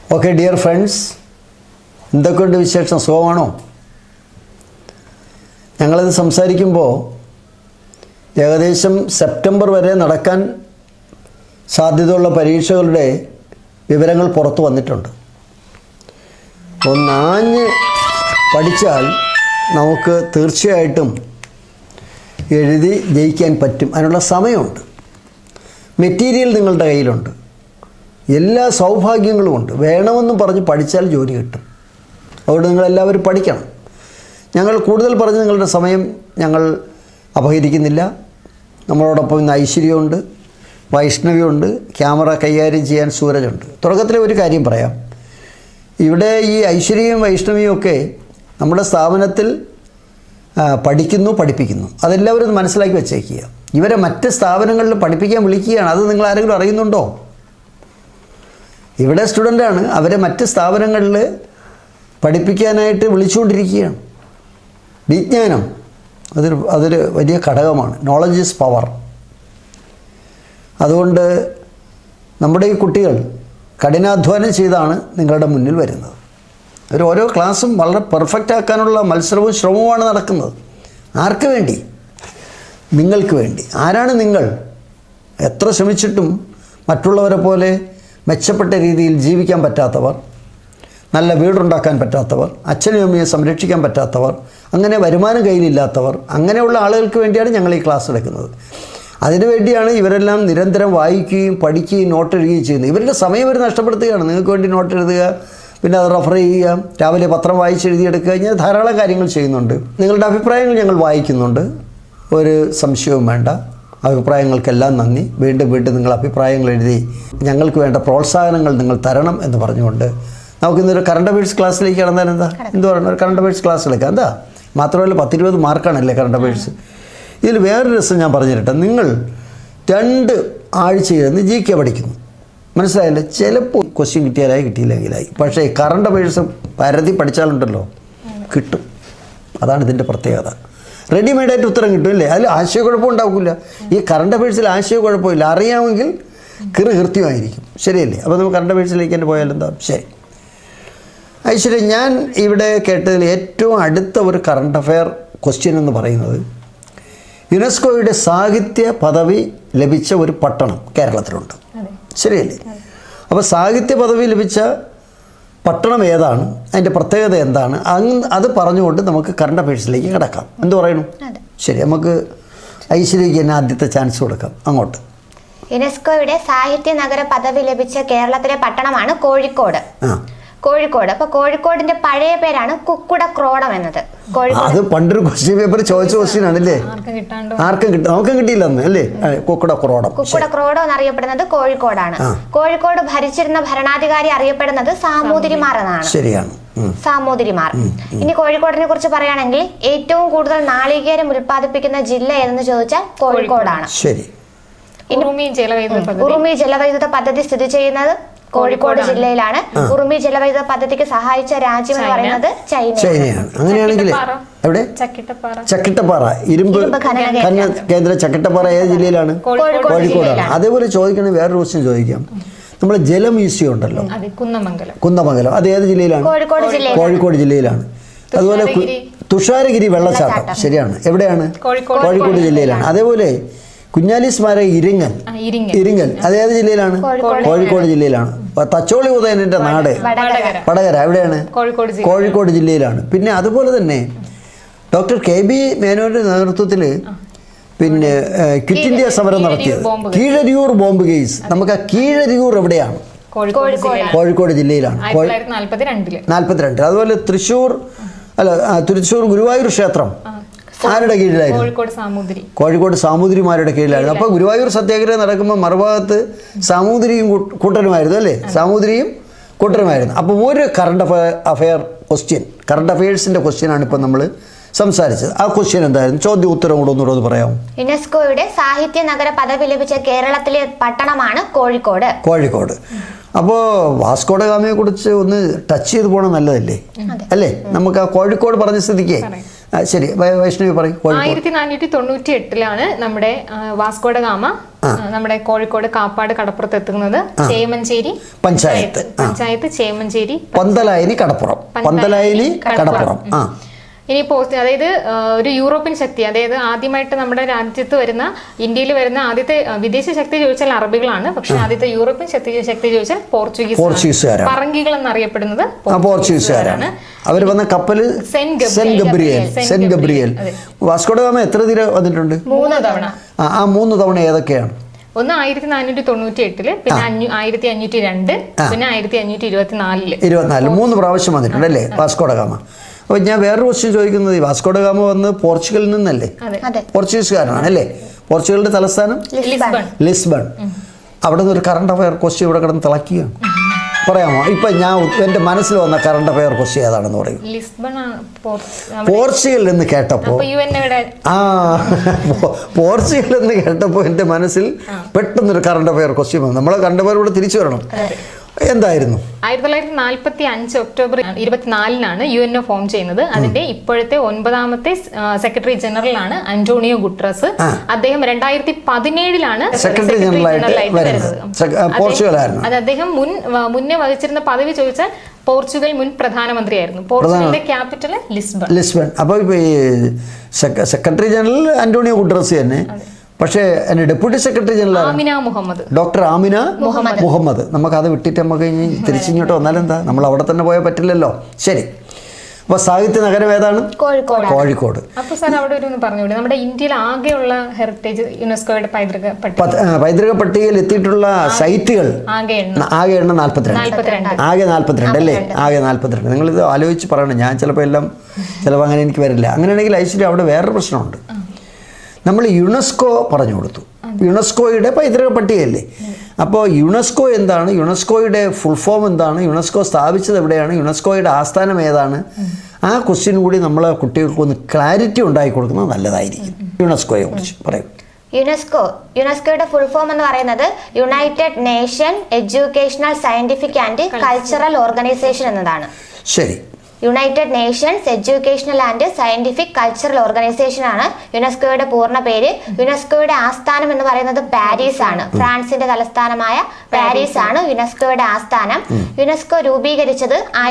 Okay dear friends, എന്തൊക്കെയുണ്ട് വിശേഷം? സുഖമാണോ? ഞങ്ങളിത് സംസാരിക്കുമ്പോൾ ഏകദേശം സെപ്റ്റംബർ വരെ നടക്കാൻ സാധ്യതയുള്ള പരീക്ഷകളുടെ വിവരങ്ങൾ പുറത്തു വന്നിട്ടുണ്ട്. ഒന്നാഞ്ഞ് പഠിച്ചാൽ നമുക്ക് തീർച്ചയായിട്ടും എഴുതി ജയിക്കാൻ പറ്റും. അതിനുള്ള സമയമുണ്ട്. മെറ്റീരിയൽ നിങ്ങളുടെ കയ്യിലുണ്ട്. എല്ലാ സൗഭാഗ്യങ്ങളുമുണ്ട്. വേണമെന്ന് പറഞ്ഞ് പഠിച്ചാൽ ജോലി കിട്ടും. അതുകൊണ്ട് നിങ്ങളെല്ലാവരും പഠിക്കണം. ഞങ്ങൾ കൂടുതൽ പറഞ്ഞ് നിങ്ങളുടെ സമയം ഞങ്ങൾ അപഹരിക്കുന്നില്ല. നമ്മളോടൊപ്പം ഇന്ന് ഐശ്വര്യമുണ്ട്, വൈഷ്ണവിയുണ്ട്, ക്യാമറ കൈകാര്യം ചെയ്യാൻ സൂരജുണ്ട്. തുടക്കത്തിലെ ഒരു കാര്യം പറയാം. ഇവിടെ ഈ ഐശ്വര്യയും വൈഷ്ണവിയും ഒക്കെ നമ്മുടെ സ്ഥാപനത്തിൽ പഠിക്കുന്നു, പഠിപ്പിക്കുന്നു. അതെല്ലാവരും മനസ്സിലാക്കി വെച്ചേക്കുക. ഇവരെ മറ്റ് സ്ഥാപനങ്ങളിൽ പഠിപ്പിക്കാൻ വിളിക്കുകയാണ്. അത് നിങ്ങൾ ആരെങ്കിലും അറിയുന്നുണ്ടോ? ഇവിടെ സ്റ്റുഡൻ്റാണ്, അവരെ മറ്റ് സ്ഥാപനങ്ങളിൽ പഠിപ്പിക്കാനായിട്ട് വിളിച്ചുകൊണ്ടിരിക്കുകയാണ്. വിജ്ഞാനം അതൊരു വലിയ ഘടകമാണ്. Knowledge is power. അതുകൊണ്ട് നമ്മുടെ ഈ കുട്ടികൾ കഠിനാധ്വാനം ചെയ്താണ് നിങ്ങളുടെ മുന്നിൽ വരുന്നത്. ഓരോ ക്ലാസ്സും വളരെ പെർഫെക്റ്റ് ആക്കാനുള്ള മത്സരവും ശ്രമവുമാണ് നടക്കുന്നത്. ആർക്ക് വേണ്ടി? നിങ്ങൾക്ക് വേണ്ടി. ആരാണ് നിങ്ങൾ? എത്ര ശ്രമിച്ചിട്ടും മറ്റുള്ളവരെ പോലെ മെച്ചപ്പെട്ട രീതിയിൽ ജീവിക്കാൻ പറ്റാത്തവർ, നല്ല വീടുണ്ടാക്കാൻ പറ്റാത്തവർ, അച്ഛനും അമ്മയെ സംരക്ഷിക്കാൻ പറ്റാത്തവർ, അങ്ങനെ വരുമാനം കയ്യിലില്ലാത്തവർ, അങ്ങനെയുള്ള ആളുകൾക്ക് വേണ്ടിയാണ് ഞങ്ങൾ ഈ ക്ലാസ് എടുക്കുന്നത്. അതിനുവേണ്ടിയാണ് ഇവരെല്ലാം നിരന്തരം വായിക്കുകയും പഠിക്കുകയും നോട്ട് എഴുതുകയും ചെയ്യുന്നത്. ഇവരുടെ സമയം ഇവർ നഷ്ടപ്പെടുത്തുകയാണ്. നിങ്ങൾക്ക് വേണ്ടി നോട്ട് എഴുതുക, പിന്നെ അത് റെഫർ ചെയ്യുക, രാവിലെ പത്രം വായിച്ചെഴുതിയെടുക്കുക, ഇങ്ങനെ ധാരാളം കാര്യങ്ങൾ ചെയ്യുന്നുണ്ട്. നിങ്ങളുടെ അഭിപ്രായങ്ങൾ ഞങ്ങൾ വായിക്കുന്നുണ്ട്. ഒരു സംശയവും വേണ്ട. അഭിപ്രായങ്ങൾക്കെല്ലാം നന്ദി. വീണ്ടും വീണ്ടും നിങ്ങൾ അഭിപ്രായങ്ങൾ എഴുതി ഞങ്ങൾക്ക് വേണ്ട പ്രോത്സാഹനങ്ങൾ നിങ്ങൾ തരണം എന്ന് പറഞ്ഞുകൊണ്ട് നമുക്കിന്നൊരു കറണ്ട് അഫയേഴ്സ് ക്ലാസ്സിലേക്ക് കടന്നാൽ എന്ത് പറയണം? ഒരു കറണ്ട് അഫയേഴ്സ് ക്ലാസ് എടുക്കാം. എന്താ മാത്രമല്ല 10-20 മാർക്കാണല്ലേ കറണ്ട് അഫയേഴ്സ്. ഇതിൽ വേറൊരു രസം ഞാൻ പറഞ്ഞിരട്ടെ. നിങ്ങൾ 2 ആഴ്ചയിരുന്ന് GK പഠിക്കുന്നു, മനസ്സിലായല്ലേ? ചിലപ്പോൾ ക്വസ്റ്റ്യൻ കിട്ടിയാലായി, കിട്ടിയില്ലെങ്കിലായി. പക്ഷേ കറണ്ട് അഫയേഴ്സ് പരതി പഠിച്ചാലുണ്ടല്ലോ കിട്ടും. അതാണ് ഇതിൻ്റെ പ്രത്യേകത. റെഡിമെയ്ഡായിട്ട് ഉത്തരം കിട്ടും അല്ലേ? അതിൽ ആശയക്കുഴപ്പം ഉണ്ടാവില്ല. ഈ കറണ്ട് അഫയേഴ്സിൽ ആശയക്കുഴപ്പമില്ല. അറിയാമെങ്കിൽ കൃത്യമായിരിക്കും. ശരിയല്ലേ? അപ്പോൾ നമുക്ക് കറണ്ട് അഫയേഴ്സിലേക്ക് തന്നെ പോയാലെന്താ? ശരി ഐശ്വര്യ, ഞാൻ ഇവിടെ കേട്ടതിൽ ഏറ്റവും അടുത്ത ഒരു കറണ്ട് അഫെയർ ക്വസ്റ്റ്യൻ എന്ന് പറയുന്നത് യുനെസ്കോയുടെ സാഹിത്യ പദവി ലഭിച്ച ഒരു പട്ടണം കേരളത്തിലുണ്ട്. ശരിയല്ലേ? അപ്പോൾ സാഹിത്യ പദവി ലഭിച്ച പട്ടണം ഏതാണ്, അതിൻ്റെ പ്രത്യേകത എന്താണ്, അത് പറഞ്ഞുകൊണ്ട് നമുക്ക് കറണ്ട് അഫയേഴ്സിലേക്ക് കിടക്കാം. എന്ത് പറയുന്നു? ശരി, നമുക്ക് ഐശ്വര്യയ്ക്ക് തന്നെ ആദ്യത്തെ ചാൻസ് കൊടുക്കാം. അങ്ങോട്ട്. യുനെസ്കോയുടെ സാഹിത്യ നഗര പദവി ലഭിച്ച കേരളത്തിലെ പട്ടണമാണ് കോഴിക്കോട്. കോഴിക്കോട്. അപ്പൊ കോഴിക്കോടിന്റെ പഴയ പേരാണ് കുക്കുടക്രോഡം എന്നത്. അത് പണ്ടൊരു ക്വസ്റ്റ്യൻ പേപ്പർ ചോദിച്ച ക്വസ്റ്റ്യൻ ആണല്ലേ? ആർക്കും കിട്ടും, നമുക്കും കിട്ടിയില്ലെന്ന് അല്ലേ? കുക്കുടക്രോഡം. കുക്കുടക്രോഡം എന്നറിയപ്പെടുന്നത് കോഴിക്കോടാണ്. കോഴിക്കോട് ഭരിച്ചിരുന്ന ഭരണാധികാരി അറിയപ്പെടുന്നത് സാമൂതിരിമാർ എന്നാണ്. ശരിയാണ്, സാമൂതിരിമാർ. ഇനി കോഴിക്കോടിനെ കുറിച്ച് പറയുകയാണെങ്കിൽ ഏറ്റവും കൂടുതൽ നാളികേരം ഉൽപ്പാദിപ്പിക്കുന്ന ജില്ല ഏതെന്ന് ചോദിച്ചാൽ കോഴിക്കോടാണ്. ശരി. ഉറുമി ജലവൈദ്യുത പദ്ധതി സ്ഥിതി ചെയ്യുന്നത് കോഴിക്കോട് ജില്ലയിലാണ്. ഉറുമി ജലവൈദ്യുത പദ്ധതിക്ക് സഹായിച്ച രാജ്യം എന്ന് പറയുന്നത് ചൈനയാണ്. അങ്ങനെയാണെങ്കിൽ എവിടെ? ചക്കിട്ടപ്പാറ ഇരുമ്പ് കേന്ദ്ര ചക്കിട്ടപ്പാറ ഏത് ജില്ലയിലാണ്? കോഴിക്കോടാണ്. അതേപോലെ ചോദിക്കണേ വേറൊരു ക്വസ്റ്റ്യൻ ചോദിക്കാം. നമ്മുടെ ജല മ്യൂസിയം ഉണ്ടല്ലോ, കുന്നമംഗലം, അത് ഏത് ജില്ലയിലാണ്? കോഴിക്കോട് ജില്ലയിലാണ്. അതുപോലെ തുഷാരഗിരി വെള്ളച്ചാട്ടം, ശരിയാണ്, എവിടെയാണ്? കോഴിക്കോട് ജില്ലയിലാണ്. അതേപോലെ കുഞ്ഞാലി സ്മാരക ഇരിങ്ങൽ, അത് ഏത് ജില്ലയിലാണ്? കോഴിക്കോട് ജില്ലയിലാണ്. തച്ചോളി ഉദയനന്റെ നാട് വടകര, എവിടെയാണ്? കോഴിക്കോട് ജില്ലയിലാണ്. പിന്നെ അതുപോലെ തന്നെ ഡോക്ടർ KB മേനോന്റെ നേതൃത്വത്തിൽ പിന്നെ ക്വിറ്റ് ഇന്ത്യ സമരം നടത്തിയത് കീഴരിയൂർ ബോംബ് കേസ്. നമുക്ക് ആ കീഴരിയൂർ എവിടെയാണ്? കോഴിക്കോട് ജില്ലയിലാണ്. 42. അതുപോലെ തൃശ്ശൂർ ഗുരുവായൂർ ക്ഷേത്രം ആരുടെ കീഴിലായിരുന്നു? കോഴിക്കോട് സാമൂതിരിമാരുടെ കീഴിലായിരുന്നു. അപ്പോൾ ഗുരുവായൂർ സത്യാഗ്രഹം നടക്കുമ്പോൾ മറുഭാഗത്ത് സാമൂതിരിയും കൂട്ടരുമായിരുന്നു അല്ലേ? സാമൂതിരിയും കൂട്ടരുമായിരുന്നു. അപ്പോൾ ഒരു കറണ്ട് അഫെയർ ക്വസ്റ്റ്യൻ, കറണ്ട് അഫയേഴ്സിൻ്റെ ക്വസ്റ്റ്യനാണ് ഇപ്പോൾ നമ്മൾ സംസാരിച്ചത്. ആ ക്വസ്റ്റ്യൻ എന്തായിരുന്നു? ചോദ്യം ഉത്തരം കൂടെ ഒന്നുകൂടെ പറയാം. യുനെസ്കോയുടെ സാഹിത്യ നഗര പദവി ലഭിച്ച കേരളത്തിലെ പട്ടണമാണ് കോഴിക്കോട്. അപ്പോൾ വാസ്കോഡ ഗാമയെ കുറിച്ച് ഒന്ന് ടച്ച് ചെയ്ത് പോകണം, നല്ലതല്ലേ? അല്ലേ? നമുക്ക് ആ കോഴിക്കോട് പറഞ്ഞ സ്ഥിതിക്ക് ശരി, വൈഷ്ണവി പറയും. 1498 നമ്മുടെ വാസ്കോഡ ഗാമ നമ്മുടെ കോഴിക്കോട് കാപ്പാട് കടപ്പുറത്ത് എത്തുന്നത് ചേമഞ്ചേരി പഞ്ചായത്ത് ചേമഞ്ചേരി പന്തലായനി കടപ്പുറം. ഇനി അതായത് ഒരു യൂറോപ്യൻ ശക്തി, അതായത് ആദ്യമായിട്ട് നമ്മുടെ രാജ്യത്ത് വരുന്ന, ഇന്ത്യയിൽ വരുന്ന ആദ്യത്തെ വിദേശ ശക്തി ചോദിച്ചാൽ അറബികളാണ്. പക്ഷെ ആദ്യത്തെ യൂറോപ്യൻ ശക്തി ചോദിച്ചാൽ പോർച്ചുഗീസുകാരാണ്. പറങ്കികൾ എന്നറിയപ്പെടുന്നത് പോർച്ചുഗീസുകാരാണ്. അവർ വന്ന കപ്പല് സെന്റ് ഗബ്രിയേൽ. വാസ്കോഡ ഗാമ എത്ര തീരെ വന്നിട്ടുണ്ട്? 3 തവണ. ആ 3 തവണ ഏതൊക്കെയാണ്? ഒന്ന് 1498, പിന്നെ 1502, പിന്നെ 1524. 3 പ്രാവശ്യം വന്നിട്ടുണ്ട് അല്ലേ വാസ്കോഡ ഗാമ. അപ്പോൾ ഞാൻ വേറൊരു ക്വസ്റ്റ്യൻ ചോദിക്കുന്നത്, ഈ വാസ്കോഡ ഗാമ വന്ന് പോർച്ചുഗലിൽ നിന്നല്ലേ? പോർച്ചുഗീസുകാരനാണ് അല്ലേ? പോർച്ചുഗലിന്റെ തലസ്ഥാനം ലിസ്ബൺ. അവിടെ നിന്ന് ഒരു കറണ്ട് അഫയർ ക്വസ്റ്റ്യൻ ഇവിടെ കിടന്ന് തിളക്കുകയാണ്. പറയാമോ? ഇപ്പൊ ഞാൻ എൻ്റെ മനസ്സിൽ വന്ന കറണ്ട് അഫയർ ക്വസ്റ്റ്യൻ ഏതാണെന്ന് പറയും. പോർച്ചുഗൽ എന്ന് കേട്ടപ്പോൾ പോർച്ചുഗൽ എന്ന് കേട്ടപ്പോൾ എൻ്റെ മനസ്സിൽ പെട്ടെന്നൊരു കറണ്ട് അഫയർ ക്വസ്റ്റ്യൻ വന്നു. നമ്മളെ കറണ്ട് അഫയർ ഇവിടെ തിരിച്ചു വരണം. എന്തായിരുന്നു? 1945 ഒക്ടോബർ 24 UNO ഫോം ചെയ്യുന്നത്. അതിന്റെ ഇപ്പോഴത്തെ 9ാമത്തെ സെക്രട്ടറി ജനറലാണ് അന്റോണിയോ ഗുട്രസ്. അദ്ദേഹം 2017 സെക്രട്ടറി ജനറലായിട്ട് വരുന്നത്. അത് അദ്ദേഹം മുന്നേ വഹിച്ചിരുന്ന പദവി ചോദിച്ചാൽ പോർച്ചുഗൽ മുൻ പ്രധാനമന്ത്രിയായിരുന്നു. പോർച്ചുഗലിന്റെ ക്യാപിറ്റൽ ലിസ്ബൺ. അപ്പോൾ സെക്രട്ടറി ജനറൽ അന്റോണിയോ ഗുട്രസ് തന്നെ. പക്ഷേ എൻ്റെ deputy secretary general doctor Amina Mohammed. നമുക്കത് വിട്ടിട്ട് നമുക്ക് ഇനി തിരിച്ചിങ്ങോട്ട് വന്നാലെന്താ? നമ്മൾ അവിടെ തന്നെ പോയാൽ പറ്റില്ലല്ലോ. ശരി, അപ്പോൾ സാഹിത്യ നഗരം ഏതാണ്? കോഴിക്കോട്. അപ്പോൾ സാർ അവിടെ ഒരു പറഞ്ഞുകൂടെ, നമ്മുടെ ഇന്ത്യയിൽ ആകെയുള്ള ഹെറിറ്റേജ് യുനെസ്കോയുടെ പൈതൃക പട്ടികയിൽ എത്തിയിട്ടുള്ള സൈറ്റുകൾ ആകെ എണ്ണം 42. ആകെ 42 അല്ലേ? ആകെ 42. നിങ്ങളിത് ആലോചിച്ച് പറയണം. ഞാൻ ചിലപ്പോൾ അങ്ങനെ എനിക്ക് വരില്ല. അങ്ങനെയാണെങ്കിൽ ഐശ്വര്യ അവിടെ വേറൊരു പ്രശ്നമുണ്ട്. നമ്മൾ യുനെസ്കോ പറഞ്ഞു കൊടുത്തു. യുനെസ്കോയുടെ പൈതൃക പട്ടികയല്ലേ? അപ്പോൾ യുനെസ്കോ എന്താണ്? യുനെസ്കോയുടെ ഫുൾ ഫോം എന്താണ്? യുനെസ്കോ സ്ഥാപിച്ചത് എവിടെയാണ്? യുനെസ്കോയുടെ ആസ്ഥാനം ഏതാണ്? ആ ക്വസ്റ്റ്യൻ കൂടി നമ്മളെ കുട്ടികൾക്ക് ഒന്ന് ക്ലാരിറ്റി ഉണ്ടാക്കി കൊടുക്കുന്നത് നല്ലതായിരിക്കും. യുനെസ്കോയെ കുറിച്ച് പറയും. യുനെസ്കോയുടെ ഫുൾ ഫോം എന്ന് പറയുന്നത് United Nation Educational Scientific and Cultural Organisation എന്നതാണ്. ശരി, United Nations Educational and Scientific Cultural Organisation ആണ് യുനെസ്കോയുടെ പൂർണ്ണ പേര്. യുനെസ്കോയുടെ ആസ്ഥാനം എന്ന് പറയുന്നത് പാരീസ് ആണ്. ഫ്രാൻസിന്റെ തലസ്ഥാനമായ പാരീസ് ആണ് യുനെസ്കോയുടെ ആസ്ഥാനം. യുനെസ്കോ രൂപീകരിച്ചത്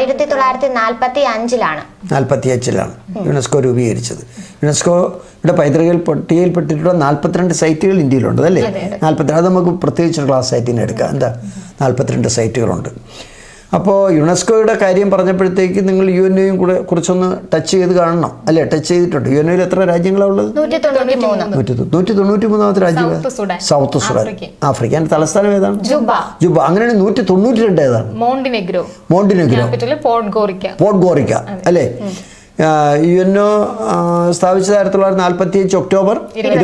1945 യുനെസ്കോ രൂപീകരിച്ചത്. യുനെസ്കോയുടെ പൈതൃക പട്ടികയിൽപ്പെട്ടിട്ടുള്ള 42 സൈറ്റുകൾ ഇന്ത്യയിലുണ്ട് അല്ലേ? 42. അത് നമുക്ക് പ്രത്യേകിച്ചൊരു ക്ലാസ് ആയിട്ട് എടുക്കാം. എന്താ 42 സൈറ്റുകളുണ്ട്. അപ്പോൾ യുനെസ്കോയുടെ കാര്യം പറഞ്ഞപ്പോഴത്തേക്ക് നിങ്ങൾ UNOയും കൂടെ കുറിച്ചൊന്ന് ടച്ച് ചെയ്ത് കാണണം അല്ലേ? ടച്ച് ചെയ്തിട്ടുണ്ട്. UNOയിൽ എത്ര രാജ്യങ്ങളാണ് ഉള്ളത്? 193ാമത്തെ രാജ്യം സൗത്ത് സുഡാൻ, ആഫ്രിക്ക. അതിന്റെ തലസ്ഥാനം ഏതാണ്? ജുബ. അങ്ങനെയാണ് 192 ഏതാണ്? മോണ്ടിനെഗ്രോ. പോഡ്ഗോറിക്ക അല്ലേ? UNO സ്ഥാപിച്ചത് 1945 ഒക്ടോബർ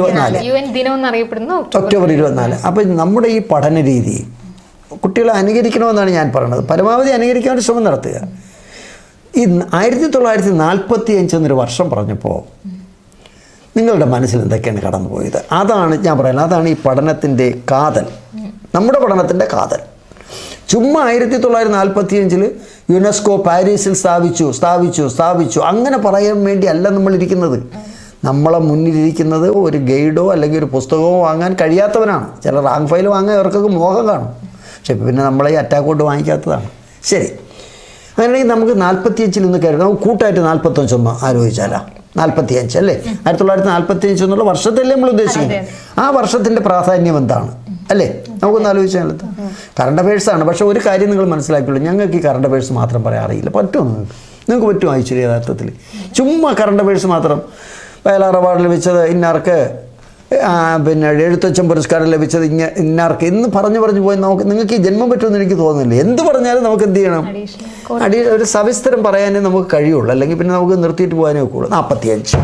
24. അപ്പം നമ്മുടെ ഈ പഠന രീതി കുട്ടികളെ അനുകരിക്കണമെന്നാണ് ഞാൻ പറയുന്നത്. പരമാവധി അനുകരിക്കാൻ ശ്രമം നടത്തുക. ഈ 1945 എന്നൊരു വർഷം പറഞ്ഞപ്പോൾ നിങ്ങളുടെ മനസ്സിൽ എന്തൊക്കെയാണ് കടന്നുപോയത്? അതാണ് ഞാൻ പറയുന്നത്. അതാണ് ഈ പഠനത്തിൻ്റെ കാതൽ, നമ്മുടെ പഠനത്തിൻ്റെ കാതൽ. ചുമ്മാ 1945 യുനെസ്കോ പാരീസിൽ സ്ഥാപിച്ചു അങ്ങനെ പറയാൻ വേണ്ടി അല്ല നമ്മളിരിക്കുന്നത്. നമ്മളെ മുന്നിലിരിക്കുന്നത് ഒരു ഗൈഡോ അല്ലെങ്കിൽ ഒരു പുസ്തകമോ വാങ്ങാൻ കഴിയാത്തവനാണ്. ചില റാങ്ക് ഫയൽ വാങ്ങാൻ ഇവർക്കൊക്കെ മോഹം കാണും. പക്ഷെ പിന്നെ നമ്മളെ ഈ അറ്റാക്കോട്ട് വാങ്ങിക്കാത്തതാണ്. ശരി, അങ്ങനെയാണെങ്കിൽ നമുക്ക് 45 ഒന്ന് കയറി നമുക്ക് കൂട്ടായിട്ട് 45 ഒന്ന് ആലോചിച്ചാലോ? 45 അല്ലേ? 1945 എന്നുള്ള വർഷത്തല്ലേ നമ്മൾ ഉദ്ദേശിക്കുന്നത്. ആ വർഷത്തിൻ്റെ പ്രാധാന്യം എന്താണ് അല്ലേ? നമുക്കൊന്ന് ആലോചിച്ചാൽ കറണ്ട് അഫയേഴ്സാണ്. പക്ഷേ ഒരു കാര്യം നിങ്ങൾ മനസ്സിലാക്കിയുള്ളൂ, ഞങ്ങൾക്ക് ഈ കറണ്ട് അഫയേഴ്സ് മാത്രം പറയാൻ അറിയില്ല. പറ്റുമോ നിങ്ങൾക്ക് പറ്റുമോ ഐശ്വര്യ? യഥാർത്ഥത്തിൽ ചുമ്മാ കറണ്ട് അഫയേഴ്സ് മാത്രം. വയലാർ അവാർഡ് ലഭിച്ചത് ഇന്നാർക്ക്, പിന്നെ എഴുത്തച്ഛൻ പുരസ്കാരം ലഭിച്ചത് ഇന്നാർക്ക് എന്ന് പറഞ്ഞു പോയി നിങ്ങൾക്ക് ഈ ജന്മം പറ്റുമെന്ന് എനിക്ക് തോന്നുന്നില്ല. എന്ത് പറഞ്ഞാലും നമുക്ക് എന്ത് ചെയ്യണം? ഒരു സവിസ്തരം പറയാനേ നമുക്ക് കഴിയുള്ളൂ. അല്ലെങ്കിൽ പിന്നെ നമുക്ക് നിർത്തിയിട്ട് പോകാനേ ഒക്കുള്ളൂ. 45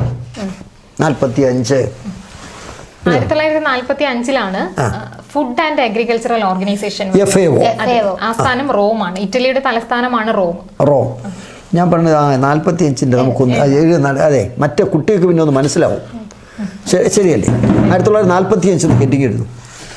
1945 Food and Agricultural Organisation FAO. ആസ്ഥാനം റോമാണ്. ഇറ്റലിയുടെ തലസ്ഥാനമാണ് റോം. ഞാൻ പറഞ്ഞത് 45 നമുക്കൊന്ന് അതെ, മറ്റേ കുട്ടികൾക്ക് പിന്നെ ഒന്ന് മനസ്സിലാവും. ശരിയല്ലേ? 1945 ഹെഡിങ് എഴുതും.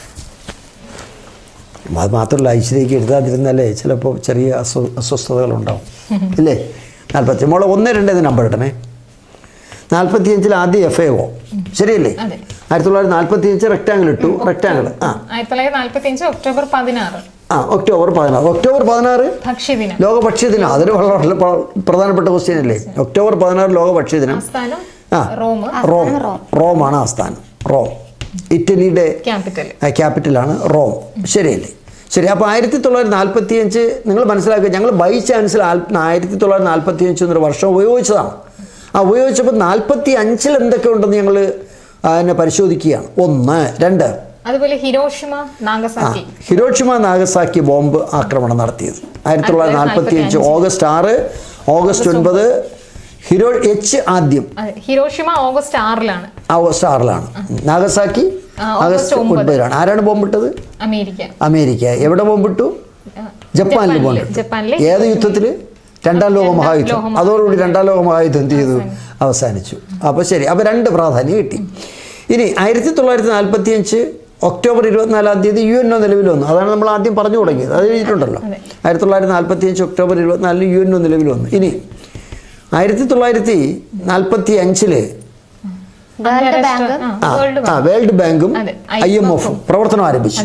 അത് മാത്രമല്ല, ഐശ്വര്യക്ക് എഴുതാതിരുന്നാലേ ചിലപ്പോൾ ചെറിയ അസ്വസ്ഥതകളുണ്ടാവും ഇല്ലേ? 45 മോളെ 1, 2 നമ്പർ ഇടണേ. 45 ആദ്യം FAO ശരിയല്ലേ? 1945 റെക്ടാങ്കിൾ ഇട്ടു. Rectangle 1945 October 16. ഒക്ടോബർ 16 ഭക്ഷ്യദിനം, ലോക ഭക്ഷ്യദിനം. അതൊരു വളരെ പ്രധാനപ്പെട്ട ക്വസ്റ്റ്യൻ അല്ലേ? ഒക്ടോബർ 16 ലോക ഭക്ഷ്യദിനം. റോമാണ് ആസ്ഥാനം. റോം ഇറ്റലിയുടെ ക്യാപിറ്റലാണ് റോം. ശരിയല്ലേ? ശരി. അപ്പോൾ 1945 നിങ്ങൾ മനസ്സിലാക്കുക, ഞങ്ങൾ ബൈ ചാൻസിൽ 1945 എന്നൊരു വർഷം ഉപയോഗിച്ചതാണ്. ഉപയോഗിച്ചപ്പോൾ 45 എന്തൊക്കെ ഉണ്ടെന്ന് ഞങ്ങൾ അതിനെ പരിശോധിക്കുകയാണ്. 1, 2. അതുപോലെ ഹിരോഷിമ നാഗസാക്കി ബോംബ് ആക്രമണം നടത്തിയത് 1945 ഓഗസ്റ്റ് 6, ഓഗസ്റ്റ് 9. ആദ്യം ഹിരോഷിമ ഓഗസ്റ്റ് 6-ലാണ്. നാഗസാക്കി ആഗസ്റ്റ് 9-ലാണ്. ആരാണ് ബോംബിട്ടത്? അമേരിക്ക. എവിടെ ബോംബിട്ടു? ജപ്പാനിൽ ബോംബിട്ടു. ഏത് യുദ്ധത്തിൽ? രണ്ടാം ലോക മഹായുദ്ധം. അതോടുകൂടി രണ്ടാം ലോക മഹായുദ്ധം എന്ത് ചെയ്തു? അവസാനിച്ചു. അപ്പോൾ ശരി. അപ്പോൾ 2 പ്രാധാന്യം കിട്ടി. ഇനി 1945 ഒക്ടോബർ 24 UNO നിലവിൽ വന്നു. അതാണ് നമ്മൾ ആദ്യം പറഞ്ഞു തുടങ്ങിയത്. അത് എഴുതിയിട്ടുണ്ടല്ലോ. 1945 ഒക്ടോബർ 24 UNO നിലവിൽ വന്നു. ഇനി 1945 വേൾഡ് ബാങ്കും IMFും പ്രവർത്തനം ആരംഭിച്ചു.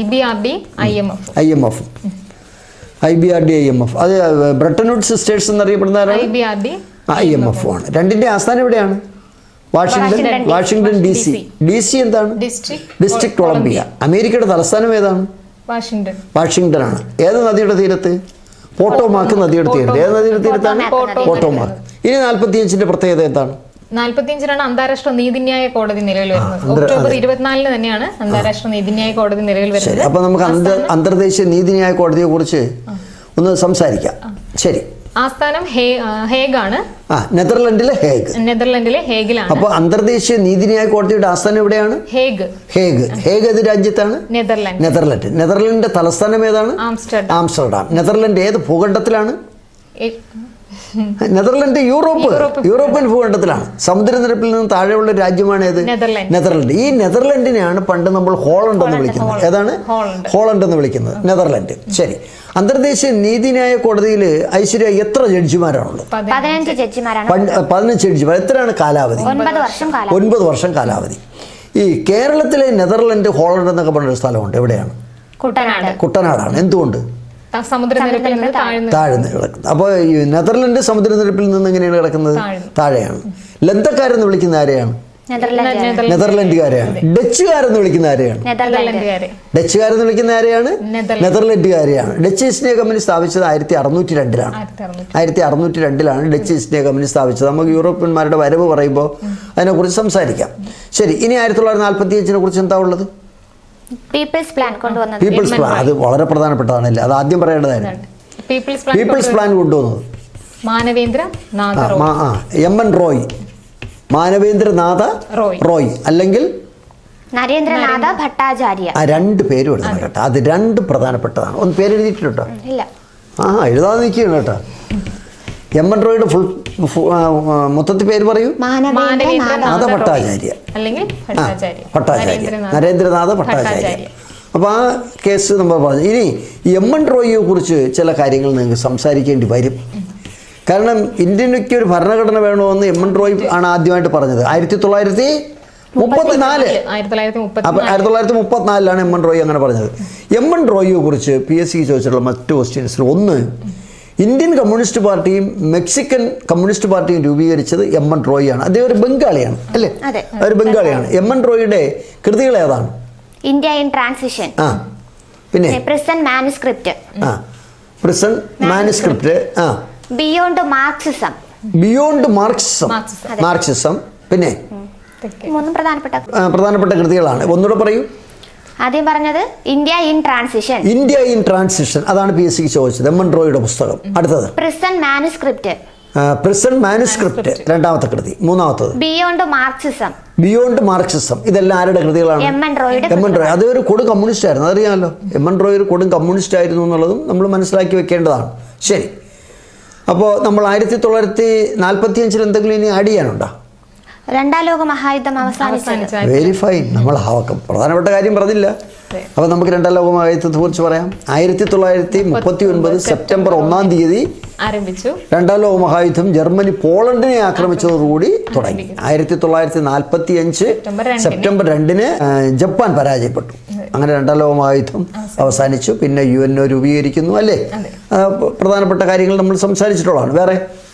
IBRD IMF. അത് ബ്രെട്ടൺ വുഡ്സ് സ്റ്റേറ്റ്സ് എന്നറിയപ്പെടുന്ന IMF ആണ്. രണ്ടിന്റെ ആസ്ഥാനം എവിടെയാണ്? Washington DC. DC എന്താണ്? District Columbia. അമേരിക്കയുടെ തലസ്ഥാനം ഏതാണ്? വാഷിംഗ്ടൺ ആണ്. ഏത് നദിയുടെ തീരത്ത്? പോട്ടോമാക്ക് നദിയുടെ തീരത്ത്. ഏത് നദിയുടെ തീരത്താണ്? പോട്ടോമാക്ക്. ഇനി 45ന്റെ പ്രത്യേകത എന്താണ്? 45-ലാണ് അന്താരാഷ്ട്ര നീതിന്യായ കോടതി നിലവിൽ വരുന്നത്. ഒക്ടോബർ 24 തന്നെയാണ് അന്താരാഷ്ട്ര നീതിന്യായ കോടതി നിലവിൽ വരുന്നത്. അപ്പൊ നമുക്ക് അന്തർദേശീയ നീതിന്യായ കോടതിയെ കുറിച്ച് ഒന്ന് സംസാരിക്കാം. ശരി. ആസ്ഥാനം ഹേഗാണ്. നെതർലൻഡിലെ ഹേഗിലാണ്. അപ്പോൾ അന്തർദേശീയ നീതിന്യായ കോടതിയുടെ ആസ്ഥാനം എവിടെയാണ്? ഹേഗ്. ഏത് രാജ്യത്താണ്? നെതർലൻഡ്. നെതർലൻഡിന്റെ തലസ്ഥാനം ഏതാണ്? ആംസ്റ്റർഡാം. നെതർലൻഡ് ഏത് ഭൂഖണ്ഡത്തിലാണ്? Netherland European ഭൂഖണ്ഡത്തിലാണ്. സമുദ്രനിരപ്പിൽ നിന്ന് താഴെയുള്ള രാജ്യമാണ് ഏത്? നെതർലൻഡ്. ഈ നെതർലൻഡിനെയാണ് പണ്ട് നമ്മൾ ഹോളണ്ട് എന്ന് വിളിക്കുന്നത്. ഏതാണ്? ഹോളണ്ട് എന്ന് വിളിക്കുന്നത് നെതർലൻഡ്. ശരി. അന്തർദേശീയ നീതിന്യായ കോടതിയിൽ ഐശ്വര്യ എത്ര ജഡ്ജിമാരാണുള്ളത്? 15 ജഡ്ജിമാരാണ്. 15 ജഡ്ജിമാർ. എത്രയാണ് കാലാവധി? 9 വർഷം കാലാവധി. ഈ കേരളത്തിലെ നെതർലൻഡ് ഹോളണ്ട് എന്നൊക്കെ പറഞ്ഞൊരു സ്ഥലമുണ്ട്. എവിടെയാണ്? കുട്ടനാടാണ്. എന്തുകൊണ്ട്? സമുദ്രനിരപ്പിൽ നിന്ന് താഴ്ന്ന് കിടക്കുന്നത്. അപ്പോൾ ഈ നെതർലൻഡ് സമുദ്രനിരപ്പിൽ നിന്ന് എങ്ങനെയാണ് കിടക്കുന്നത്? താഴെയാണ്. ലന്തക്കാരെന്ന് വിളിക്കുന്ന ആരെയാണ്? നെതർലൻഡുകാരെയാണ്. ഡച്ചുകാരെന്ന് വിളിക്കുന്ന ആരെയാണ്? ഡച്ചുകാരെന്ന് വിളിക്കുന്ന ആരെയാണ്? നെതർലൻഡുകാരെയാണ്. ഡച്ച് ഈസ്റ്റ് ഇന്ത്യ കമ്പനി സ്ഥാപിച്ചത് 1602-ലാണ്. 1602-ലാണ് ഡച്ച് ഈസ്റ്റ് ഇന്ത്യ കമ്പനി സ്ഥാപിച്ചത്. നമുക്ക് യൂറോപ്യന്മാരുടെ വരവ് പറയുമ്പോൾ അതിനെക്കുറിച്ച് സംസാരിക്കാം. ശരി. ഇനി 1945-നെ കുറിച്ച് എന്താ ഉള്ളത്? പീപ്പിൾസ് പ്ലാൻ കൊണ്ടുവന്നത്. പീപ്പിൾസ് പ്ലാൻ അത് വളരെ പ്രധാനപ്പെട്ടതാണല്ലേ. അത് ആദ്യം പറയേണ്ടതായിരുന്നു. പീപ്പിൾസ് പ്ലാൻ കൊണ്ടുവന്നത് MN റോയ്. മാനവേന്ദ്രനാഥ റോയ് അല്ലെങ്കിൽ നരേന്ദ്രനാഥ ഭട്ടാചാര്യ. 2 പേരും എഴുതണം കേട്ടോ. അത് 2 പ്രധാനപ്പെട്ടതാണ്. ഒന്ന് പേര് എഴുതിയിട്ടുണ്ടോ? എഴുതാതെ നിൽക്കുകയാണ് കേട്ടോ. MN റോയുടെ മൊത്തത്തിൽ പേര് പറയൂ. നാഥ ഭട്ടാചാര്യ. നരേന്ദ്രനാഥ ഭട്ടാചാര്യ. അപ്പോൾ ആ കേസ് നമ്മൾ പറഞ്ഞു. ഇനി MN റോയിയെ കുറിച്ച് ചില കാര്യങ്ങൾ നിങ്ങൾക്ക് സംസാരിക്കേണ്ടി വരും. കാരണം ഇന്ത്യക്ക് ഒരു ഭരണഘടന വേണമെന്ന് MN റോയ് ആണ് ആദ്യമായിട്ട് പറഞ്ഞത് 1934-ലാണ് MN റോയ് അങ്ങനെ പറഞ്ഞത്. MN റോയിയെ കുറിച്ച് PSC ചോദിച്ചിട്ടുള്ള മറ്റു ക്വസ്റ്റ്യൻസിൽ ഒന്ന്, ഇന്ത്യൻ കമ്മ്യൂണിസ്റ്റ് പാർട്ടിയും മെക്സിക്കൻ കമ്മ്യൂണിസ്റ്റ് പാർട്ടിയും രൂപീകരിച്ചത് MN റോയ് ആണ്. അദ്ദേഹം ഒരു ബംഗാളിയാണ് അല്ലേ? ഒരു ബംഗാളിയാണ്. MN റോയിയുടെ കൃതികൾ ഏതാണ്? India in Transition. പിന്നെ പ്രിസൺ മാനുസ്ക്രിപ്റ്റ്. Beyond Marxism. പിന്നെ പ്രധാനപ്പെട്ട കൃതികളാണ്. ഒന്നുകൂടെ പറയൂ. ആദ്യം പറഞ്ഞത് ഇന്ത്യ ഇൻ ട്രാൻസിഷൻ. അതാണ് PSC ചോദിച്ചത്. MN റോയിയുടെ പുസ്തകം. അടുത്തത് പ്രിസൺ മാനുസ്ക്രിപ്റ്റ്. രണ്ടാമത്തെ കൃതി. മൂന്നാമത്തത് ബിയോണ്ട് മാർക്സിസം. ഇതെല്ലാം ആരുടെ കൃതികളാണ്? MN റോയ്. അത് ഒരു കൊടും കമ്മ്യൂണിസ്റ്റ് ആയിരുന്നു. അതറിയാമല്ലോ. MN റോയ് ഒരു കൊടും കമ്മ്യൂണിസ്റ്റ് ആയിരുന്നു എന്നുള്ളതും നമ്മൾ മനസ്സിലാക്കി വെക്കേണ്ടതാണ്. ശരി. അപ്പോൾ നമ്മൾ 1945 എന്തെങ്കിലും ഇനി ആഡ് ചെയ്യാനുണ്ടോ? രണ്ടാം ലോക മഹായുദ്ധം അവസാനിച്ചത്. Very fine. നമ്മൾ പ്രധാനപ്പെട്ട കാര്യം പറഞ്ഞില്ല. അപ്പോൾ നമുക്ക് രണ്ടാം ലോക മഹായുദ്ധത്തെ കുറിച്ച് പറയാം. 1939 സെപ്റ്റംബർ 1-ാം തീയതി ആരംഭിച്ചു. രണ്ടാം ലോക മഹായുദ്ധം ജർമ്മനി പോളണ്ടിനെ ആക്രമിച്ചതോടുകൂടി തുടങ്ങി. 1945 സെപ്റ്റംബർ 2-ന് ജപ്പാൻ പരാജയപ്പെട്ടു. അങ്ങനെ രണ്ടാം ലോക മഹായുദ്ധം അവസാനിച്ചു. പിന്നെ UN രൂപീകരിക്കുന്നു അല്ലേ. പ്രധാനപ്പെട്ട കാര്യങ്ങൾ നമ്മൾ സംസാരിച്ചിട്ടുള്ളതാണ്. വേറെ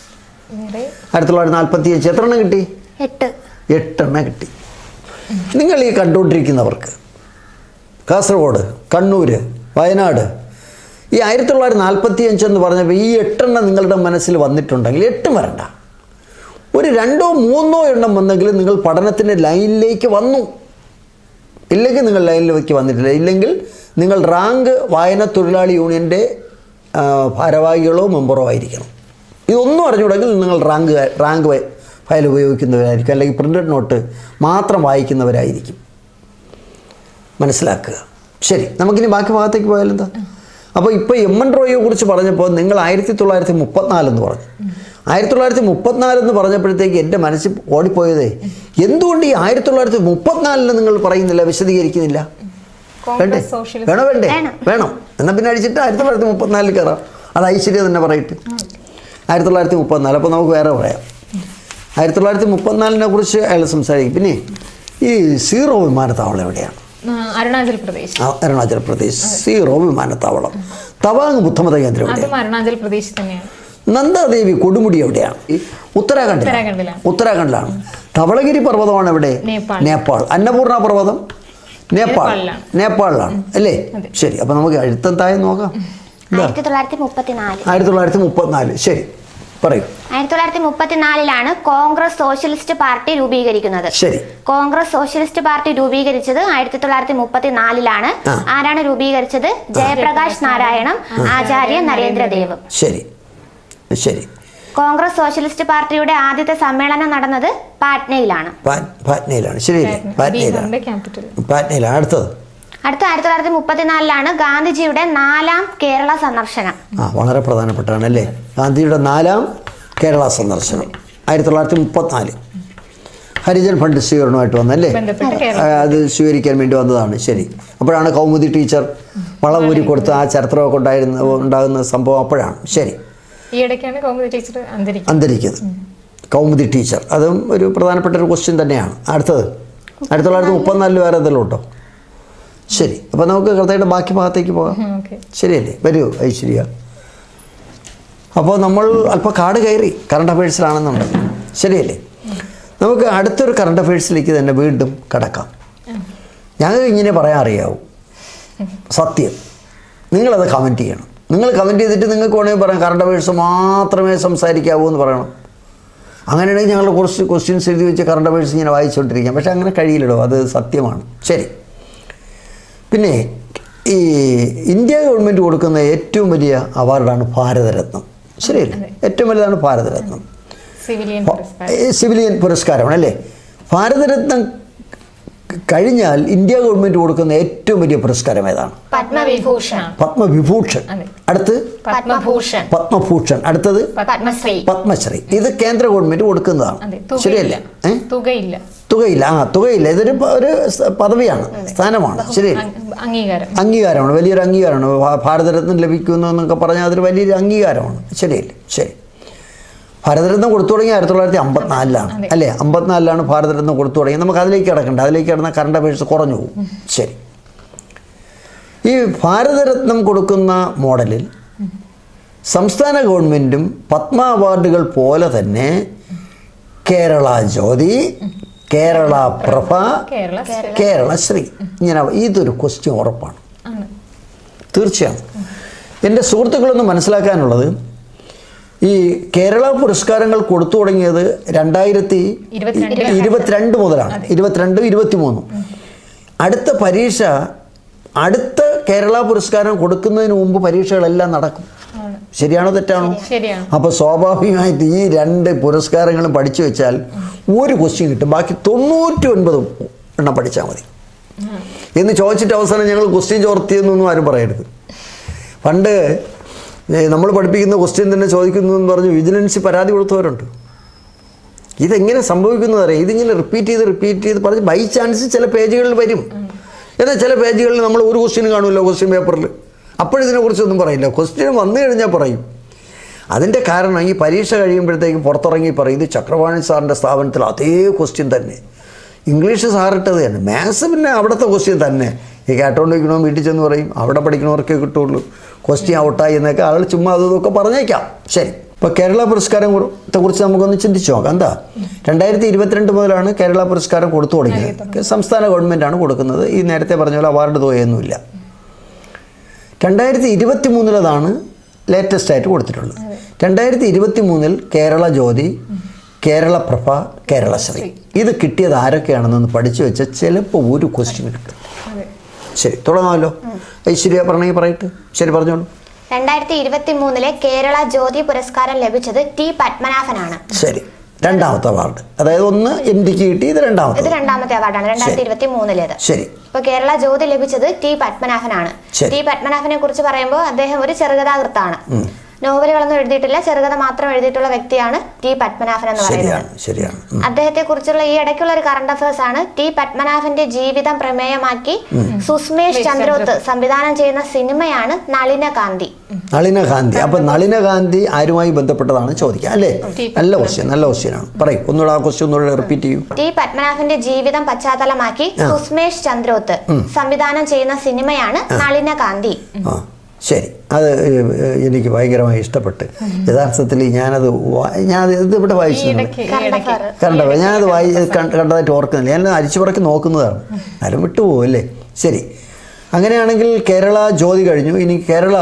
1945 എത്ര എണ്ണം കിട്ടി? 8 എണ്ണം കിട്ടി. നിങ്ങൾ ഈ കണ്ടുകൊണ്ടിരിക്കുന്നവർക്ക് കാസർഗോഡ്, കണ്ണൂർ, വയനാട് ഈ 1945 എന്ന് പറഞ്ഞപ്പോൾ ഈ 8 എണ്ണം നിങ്ങളുടെ മനസ്സിൽ വന്നിട്ടുണ്ടെങ്കിൽ 8 വരണ്ട, ഒരു 2-3 എണ്ണം വന്നെങ്കിലും നിങ്ങൾ പഠനത്തിൻ്റെ ലൈനിലേക്ക് വന്നു. ഇല്ലെങ്കിൽ നിങ്ങൾ ലൈനിലേക്ക് വന്നിട്ടില്ല. ഇല്ലെങ്കിൽ നിങ്ങൾ റാങ്ക് വായന തൊഴിലാളി യൂണിയൻ്റെ ഭാരവാഹികളോ മെമ്പറോ ആയിരിക്കണം. ഇതൊന്നും അറിഞ്ഞുകൂടെങ്കിൽ നിങ്ങൾ റാങ്ക് ഫയൽ ഉപയോഗിക്കുന്നവരായിരിക്കും, അല്ലെങ്കിൽ പ്രിൻ്റഡ് നോട്ട് മാത്രം വായിക്കുന്നവരായിരിക്കും. മനസ്സിലാക്കുക. ശരി, നമുക്കിനി ബാക്കി ഭാഗത്തേക്ക് പോയാലെന്താ? അപ്പോൾ ഇപ്പോൾ MN റോയിയെ കുറിച്ച് പറഞ്ഞപ്പോൾ നിങ്ങൾ 1934 എന്ന് പറഞ്ഞു. 1934 എന്ന് പറഞ്ഞപ്പോഴത്തേക്ക് എൻ്റെ മനസ്സിൽ ഓടിപ്പോയതേ, എന്തുകൊണ്ട് ഈ 1934 നിങ്ങൾ പറയുന്നില്ല, വിശദീകരിക്കുന്നില്ല? വേണോ വേണ്ടേ? വേണം. എന്നാൽ പിന്നെ അടിച്ചിട്ട് 1934 കയറാം. അത് ഐശ്വര്യ തന്നെ പറയിട്ട് 1934. അപ്പോൾ നമുക്ക് വേറെ പറയാം. 1934 കുറിച്ച് അയാൾ സംസാരിക്കും. പിന്നെ ഈ സീറോ വിമാനത്താവളം എവിടെയാണ്? അരുണാചൽ പ്രദേശ്. സീറോ വിമാനത്താവളം. തവാങ് ബുദ്ധമത കേന്ദ്രം എവിടെയാണ്? അരുണാചൽ പ്രദേശ് തന്നെയാണ്. നന്ദാദേവി കൊടുമുടി എവിടെയാണ്? ഉത്തരാഖണ്ഡിലാണ്. ധവളഗിരി പർവ്വതമാണ് എവിടെ? നേപ്പാൾ. അന്നപൂർണ പർവ്വതം നേപ്പാളിലാണ് അല്ലേ? ശരി, അപ്പോൾ നമുക്ക് എഴുത്തത്തായി നോക്കാം. 1934. ശരി, പറയൂ. 1934 കോൺഗ്രസ് സോഷ്യലിസ്റ്റ് പാർട്ടി രൂപീകരിക്കുന്നത്. ശരി. കോൺഗ്രസ് സോഷ്യലിസ്റ്റ് പാർട്ടി രൂപീകരിച്ചത് 1934. ആരാണ് രൂപീകരിച്ചത്? ജയപ്രകാശ് നാരായണും ആചാര്യ നരേന്ദ്രദേവും. ശരി ശരി. കോൺഗ്രസ് സോഷ്യലിസ്റ്റ് പാർട്ടിയുടെ ആദ്യത്തെ സമ്മേളനം നടന്നത് പാറ്റ്നയിലാണ്. ശരിയല്ലേ? പാറ്റ്നയിലാണ്. അടുത്ത 1934 ഗാന്ധിജിയുടെ 4ാം കേരള സന്ദർശനം. വളരെ പ്രധാനപ്പെട്ടാണ് അല്ലേ? ഗാന്ധിജിയുടെ 4ാം കേരള സന്ദർശനം 1934. ഹരിജൻ ഫണ്ട് സ്വീകരണമായിട്ട് വന്നല്ലേ? അത് സ്വീകരിക്കാൻ വേണ്ടി വന്നതാണ്. ശരി. അപ്പോഴാണ് കൗമുദി ടീച്ചർ വളവൂരി കൊടുത്ത് ആ ചരിത്രമൊക്കെ ഉണ്ടാകുന്ന സംഭവം അപ്പോഴാണ്. ശരി. അന്തരിക്കുന്നത് കൗമുദി ടീച്ചർ, അതും ഒരു പ്രധാനപ്പെട്ട ഒരു ക്വസ്റ്റ്യൻ തന്നെയാണ്. അടുത്തത് 1934 വേറെ എന്തെങ്കിലും ഉണ്ടോ? ശരി, അപ്പോൾ നമുക്ക് കൃത്യമായിട്ട് ബാക്കി ഭാഗത്തേക്ക് പോകാം. ശരിയല്ലേ? വരൂ ഐശ്വര്യ. അപ്പോൾ നമ്മൾ അല്പം കാട് കയറി കറണ്ട് അഫയേഴ്സിലാണെന്നുണ്ടെങ്കിൽ. ശരിയല്ലേ? നമുക്ക് അടുത്തൊരു കറണ്ട് അഫയേഴ്സിലേക്ക് തന്നെ വീണ്ടും കടക്കാം. ഞങ്ങൾക്ക് ഇങ്ങനെ പറയാൻ അറിയാവൂ, സത്യം. നിങ്ങളത് കമൻറ്റ് ചെയ്യണം. നിങ്ങൾ കമൻറ്റ് ചെയ്തിട്ട് നിങ്ങൾക്ക് വേണമെങ്കിൽ പറയാം കറണ്ട് അഫയേഴ്സ് മാത്രമേ സംസാരിക്കാവൂ എന്ന് പറയണം. അങ്ങനെയാണെങ്കിൽ ഞങ്ങളുടെ കുറച്ച് ക്വസ്റ്റ്യൻസ് എഴുതി വെച്ച് കറണ്ട് അഫയേഴ്സ് ഇങ്ങനെ വായിച്ചുകൊണ്ടിരിക്കാം. പക്ഷേ അങ്ങനെ കഴിയില്ലടോ, അത് സത്യമാണ്. ശരി. പിന്നെ ഈ ഇന്ത്യ ഗവൺമെൻറ് കൊടുക്കുന്ന ഏറ്റവും വലിയ അവാർഡാണ് ഭാരതരത്നം. ശരിയല്ലേ? ഏറ്റവും വലുതാണ് ഭാരതരത്നം. സിവിലിയൻ പുരസ്കാരമാണ് അല്ലേ? ഭാരതരത്നം കഴിഞ്ഞാൽ ഇന്ത്യ ഗവൺമെൻറ് കൊടുക്കുന്ന ഏറ്റവും വലിയ പുരസ്കാരം ഏതാണ്? പത്മവിഭൂഷൺ. അടുത്ത് പത്മഭൂഷൺ. അടുത്തത് പത്മശ്രീ. ഇത് കേന്ദ്ര ഗവൺമെൻറ് കൊടുക്കുന്നതാണ്. ശരിയല്ലേ? തുകയില്ല. ഇതൊരു പദവിയാണ്, സ്ഥാനമാണ്. ശരി, അംഗീകാരമാണ്, വലിയൊരു അംഗീകാരമാണ്. ഭാരതരത്നം ലഭിക്കുന്നു എന്നൊക്കെ പറഞ്ഞാൽ അതൊരു വലിയൊരു അംഗീകാരമാണ്. ശരിയല്ലേ? ശരി. ഭാരതരത്നം കൊടുത്തു തുടങ്ങി 1954 അല്ലേ? 54 ഭാരതരത്നം കൊടുത്തു തുടങ്ങി. നമുക്ക് അതിലേക്ക് കിടക്കണ്ട. അതിലേക്ക് കിടന്ന കറണ്ട് അഫയേഴ്സ് കുറഞ്ഞു പോകും. ശരി. ഈ ഭാരതരത്നം കൊടുക്കുന്ന മോഡലിൽ സംസ്ഥാന ഗവൺമെൻറ്റും പത്മ അവാർഡുകൾ പോലെ തന്നെ കേരള ജ്യോതി, കേരള പ്രഭ, കേരളശ്രീ ഇങ്ങനെ ഇതൊരു ക്വസ്റ്റ്യൻ ഉറപ്പാണ്, തീർച്ചയാണ്. എൻ്റെ സുഹൃത്തുക്കളൊന്ന് മനസ്സിലാക്കാനുള്ളത്, ഈ കേരള പുരസ്കാരങ്ങൾ കൊടുത്തു തുടങ്ങിയത് 2022 മുതലാണ്. 22, 23. അടുത്ത പരീക്ഷ, അടുത്ത കേരള പുരസ്കാരം കൊടുക്കുന്നതിന് മുമ്പ് പരീക്ഷകളെല്ലാം നടക്കും. ശരിയാണോ തെറ്റാണോ? അപ്പോൾ സ്വാഭാവികമായിട്ട് ഈ 2 പുരസ്കാരങ്ങളും പഠിച്ചു വെച്ചാൽ ഒരു ക്വസ്റ്റ്യൻ കിട്ടും. ബാക്കി 99 എണ്ണം പഠിച്ചാൽ മതി എന്ന് ചോദിച്ചിട്ട് അവസാനം ഞങ്ങൾ ക്വസ്റ്റ്യൻ ചോർത്തിയെന്നൊന്നും ആരും പറയരുത്. പണ്ട് നമ്മൾ പഠിപ്പിക്കുന്ന ക്വസ്റ്റ്യൻ തന്നെ ചോദിക്കുന്നു എന്ന് പറഞ്ഞ് വിജിലൻസിൽ പരാതി കൊടുത്തവരുണ്ട്. ഇതെങ്ങനെ സംഭവിക്കുന്നത് അറിയാം. ഇതിങ്ങനെ റിപ്പീറ്റ് ചെയ്ത് പറഞ്ഞ് ബൈ ചാൻസ് ചില പേജുകളിൽ വരും. എന്നാൽ ചില പേജുകളിൽ നമ്മൾ ഒരു ക്വസ്റ്റ്യൻ കാണുമല്ലോ ക്വസ്റ്റ്യൻ പേപ്പറിൽ, അപ്പോഴിതിനെക്കുറിച്ചൊന്നും പറയില്ല. ക്വസ്റ്റ്യൻ വന്നു കഴിഞ്ഞാൽ പറയും. അതിൻ്റെ കാരണം ഈ പരീക്ഷ കഴിയുമ്പോഴത്തേക്കും പുറത്തിറങ്ങി പറയും ഇത് ചക്രപാണി സാറിൻ്റെ സ്ഥാപനത്തിൽ അതേ ക്വസ്റ്റ്യൻ തന്നെ, ഇംഗ്ലീഷ് സാറിട്ടത് തന്നെ, മാത്സ് പിന്നെ അവിടുത്തെ ക്വസ്റ്റ്യൻ തന്നെ. ഈ കേട്ടോണ്ടിരിക്കണോ വീട്ടിൽ ചെന്ന് പറയും അവിടെ പഠിക്കണവർക്കേ കിട്ടുള്ളൂ, ക്വസ്റ്റ്യൻ ഔട്ടായി എന്നൊക്കെ ആളുകൾ ചുമ്മാ അതൊക്കെ പറഞ്ഞേക്കാം. ശരി, ഇപ്പോൾ കേരള പുരസ്കാരത്തെക്കുറിച്ച് നമുക്കൊന്ന് ചിന്തിച്ചു നോക്കാം. എന്താ 2022 മുതലാണ് കേരള പുരസ്കാരം കൊടുത്തു തുടങ്ങിയത്. സംസ്ഥാന ഗവൺമെൻറ്റാണ് കൊടുക്കുന്നത്. ഈ നേരത്തെ പറഞ്ഞ പോലെ അവാർഡ് തുകയൊന്നുമില്ല. 2023 ലേറ്റസ്റ്റ് ആയിട്ട് കൊടുത്തിട്ടുള്ളത്. 2023 കേരള ജ്യോതി, കേരള പ്രഭ, കേരളശ്രീ ഇത് കിട്ടിയത് ആരൊക്കെയാണെന്നൊന്ന് പഠിച്ചു വെച്ചാൽ ചിലപ്പോൾ ഒരു ക്വസ്റ്റ്യൻ കിട്ടും. ശരി, തുടങ്ങാമല്ലോ. ഐശ്വര്യ പറഞ്ഞെങ്കിൽ പറയട്ടെ. ശരി, പറഞ്ഞോളൂ. 2023 കേരള ജ്യോതി പുരസ്കാരം ലഭിച്ചത് ടി പത്മനാഭനാണ്. ശരി, രണ്ടാമത്തെ അവാർഡ്. അതായത് ഒന്ന് MDക്ക് കിട്ടി, ഇത് രണ്ടാമത്തെ അവാർഡാണ് 2023. ശരി. ഇപ്പൊ കേരള ജ്യോതി ലഭിച്ചത് ടി പത്മനാഭനാണ്. ടി പത്മനാഭനെ കുറിച്ച് പറയുമ്പോൾ അദ്ദേഹം ഒരു ചെറുകഥാകൃത്താണ്. നോവലുകളൊന്നും എഴുതിയിട്ടില്ല, ചെറുകഥ മാത്രം എഴുതിയിട്ടുള്ള വ്യക്തിയാണ് ടി പത്മനാഭൻ എന്ന് പറയുന്നത്. ശരിയാണ്. അദ്ദേഹത്തെ കുറിച്ചുള്ള ഈ ഇടയ്ക്കുള്ള ഒരു കറണ്ട് അഫയേഴ്സ് ആണ്. ടി പത്മനാഭന്റെ ജീവിതം പ്രമേയമാക്കി സുസ്മേഷ് ചന്ദ്രോത്ത് സംവിധാനം ചെയ്യുന്ന സിനിമയാണ് നളിനകാന്തി. അപ്പൊ നളിനകാന്തി ആരുമായി ബന്ധപ്പെട്ടതാണ് ചോദിക്കുക അല്ലേ? നല്ല ക്വസ്റ്റ്യനാണ്. പറയും ഒന്നുകൂടെ ആ ക്വസ്റ്റ്യൻ ഒന്നുകൂടെ റിപ്പീറ്റ് ചെയ്യൂ. ടി പത്മനാഭന്റെ ജീവിതം പശ്ചാത്തലമാക്കി സുസ്മേഷ് ചന്ദ്രോത്ത് സംവിധാനം ചെയ്യുന്ന സിനിമയാണ് നളിനകാന്തി. ശരി, അത് എനിക്ക് ഭയങ്കരമായി ഇഷ്ടപ്പെട്ട്. യഥാർത്ഥത്തിൽ ഞാനത് ഇതിവിടെ വായിച്ചിട്ടുണ്ട്. ഞാനത് കണ്ടതായിട്ട് ഓർക്കുന്നില്ല. ഞാൻ അരിച്ചുപറക്കി നോക്കുന്നതാണ്. ആരും വിട്ടുപോകും അല്ലേ? ശരി, അങ്ങനെയാണെങ്കിൽ കേരള ജ്യോതി കഴിഞ്ഞു. ഇനി കേരള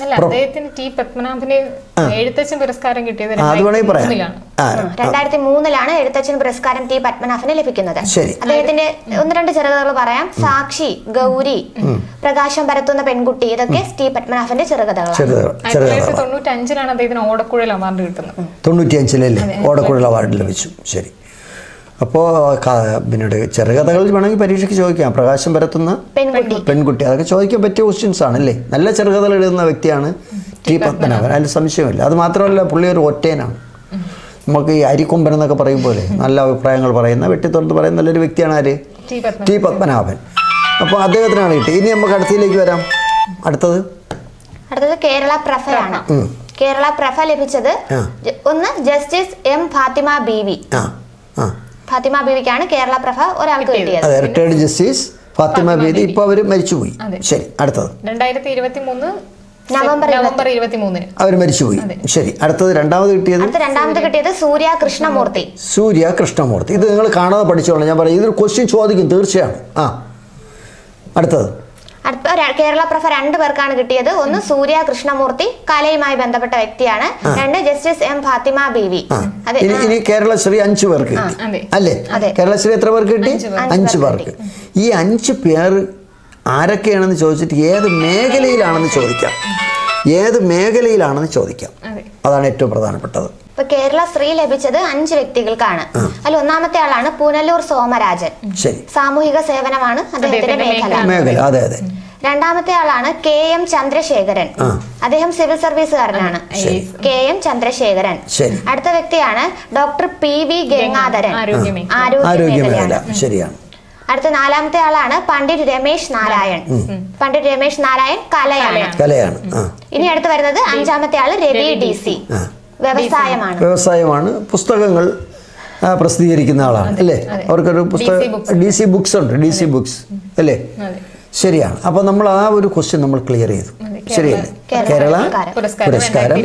എഴുത്തച്ഛൻ പുരസ്കാരം കിട്ടിയത് അത് വേണമെങ്കിൽ പറയാം. 2003 എഴുത്തച്ഛൻ പുരസ്കാരം ടി പത്മനാഭന് ലഭിക്കുന്നത്. അദ്ദേഹത്തിന്റെ ഒന്ന് രണ്ട് ചെറുകഥകൾ പറയാം. സാക്ഷി, ഗൗരി, പ്രകാശം പരത്തുന്ന പെൺകുട്ടി ഇതൊക്കെ ടി പത്മനാഭന്റെ ചെറുകഥകളാണ്. 1995 അദ്ദേഹത്തിന് ഓടക്കുഴൽ അവാർഡ് കിട്ടുന്നത്. 95 ഓടക്കുഴൽ അവാർഡ് ലഭിച്ചു. ശരി, അപ്പോൾ പിന്നീട് ചെറുകഥകൾ വേണമെങ്കിൽ പരീക്ഷയ്ക്ക് ചോദിക്കാം. പ്രകാശം പരത്തുന്ന പെൺകുട്ടി അതൊക്കെ ചോദിക്കാൻ പറ്റിയ ക്വസ്റ്റ്യൻസ് ആണ് അല്ലേ? നല്ല ചെറുകഥകൾ എഴുതുന്ന വ്യക്തിയാണ് ടി പത്മനാഭൻ, അതിൽ സംശയമില്ല. അത് മാത്രമല്ല പുള്ളി ഒരു ഒറ്റേനാണ്. നമുക്ക് ഈ അരിക്കൊമ്പൻ എന്നൊക്കെ പറയും പോലെ നല്ല അഭിപ്രായങ്ങൾ പറയുന്ന, വെട്ടിത്തുറന്ന് പറയുന്ന നല്ലൊരു വ്യക്തിയാണ് ആര്? ടി പത്മനാഭൻ. അപ്പോൾ അദ്ദേഹത്തിനാണ് കിട്ടി. ഇനി നമുക്ക് അടുത്തതിലേക്ക് വരാം. അടുത്തത് കേരള പ്രഭയാണ്. കേരള പ്രഭ ലഭിച്ചത് ഒന്ന് ജസ്റ്റിസ് എം ഫാത്തിമ ബീവി. ഫാത്തിമ ബീവിക്കാണ് കേരള പ്രഭ ഒരാൾക്ക് കിട്ടിയത്. റിട്ടയർഡ് ജസ്റ്റിസ് ഫാത്തിമ ബീവി, ഇപ്പൊ അവര് മരിച്ചുപോയി. ശരി, അടുത്തത് 2023 നവംബർ 23 അവർ മരിച്ചുപോയി. ശരി, അടുത്തത് രണ്ടാമത് കിട്ടിയത് സൂര്യ കൃഷ്ണമൂർത്തി. ഇത് നിങ്ങൾ കാണാതെ പഠിച്ചോളാം. ഞാൻ പറയാം, ഇതൊരു ക്വസ്റ്റ്യൻ ചോദിക്കും തീർച്ചയാണ്. അടുത്തത് കേരള പ്രഭ 2 പേർക്കാണ് കിട്ടിയത്. ഒന്ന് സൂര്യ കൃഷ്ണമൂർത്തി, കലയുമായി ബന്ധപ്പെട്ട വ്യക്തിയാണ്. 2 ജസ്റ്റിസ് എം ഫാത്തിമ ബീവി. ഇനി കേരളശ്രീ 5 പേർക്ക് കിട്ടി അല്ലേ? കേരളശ്രീ എത്ര പേർക്ക് കിട്ടി? 5 പേർക്ക്. ഈ 5 പേർ ആരൊക്കെയാണെന്ന് ചോദിച്ചിട്ട് ഏത് മേഖലയിലാണെന്ന് ചോദിക്കാം. അതാണ് ഏറ്റവും പ്രധാനപ്പെട്ടത്. ഇപ്പൊ കേരള ശ്രീ ലഭിച്ചത് 5 വ്യക്തികൾക്കാണ്. അതിൽ ഒന്നാമത്തെ ആളാണ് പുനലൂർ സോമരാജൻ. സാമൂഹിക സേവനമാണ് അദ്ദേഹത്തിന്റെ മേഖല. അതെ. രണ്ടാമത്തെ ആളാണ് KM ചന്ദ്രശേഖരൻ. അദ്ദേഹം സിവിൽ സർവീസുകാരനാണ്. KM ചന്ദ്രശേഖരൻ. അടുത്ത വ്യക്തിയാണ് ഡോക്ടർ PV ഗംഗാധരൻ, ആരോഗ്യ മേഖല. ശരിയാണ്. അടുത്ത 4ാമത്തെ ആളാണ് പണ്ഡിറ്റ് രമേശ് നാരായൺ. കലയാണ്. ഇനി അടുത്ത് വരുന്നത് 5ാമത്തെ ആള് രവി DC. വ്യവസായമാണ്. പുസ്തകങ്ങൾ പ്രസിദ്ധീകരിക്കുന്ന ആളാണ് അല്ലേ? അവർക്കൊരു പുസ്തകം DC ബുക്സ് ഉണ്ട്. DC ബുക്സ് അല്ലേ? ശരിയാണ്. അപ്പോൾ നമ്മൾ ആ ഒരു ക്വസ്റ്റ്യൻ നമ്മൾ ക്ലിയർ ചെയ്തു. ശരിയല്ലേ? കേരള പുരസ്കാരം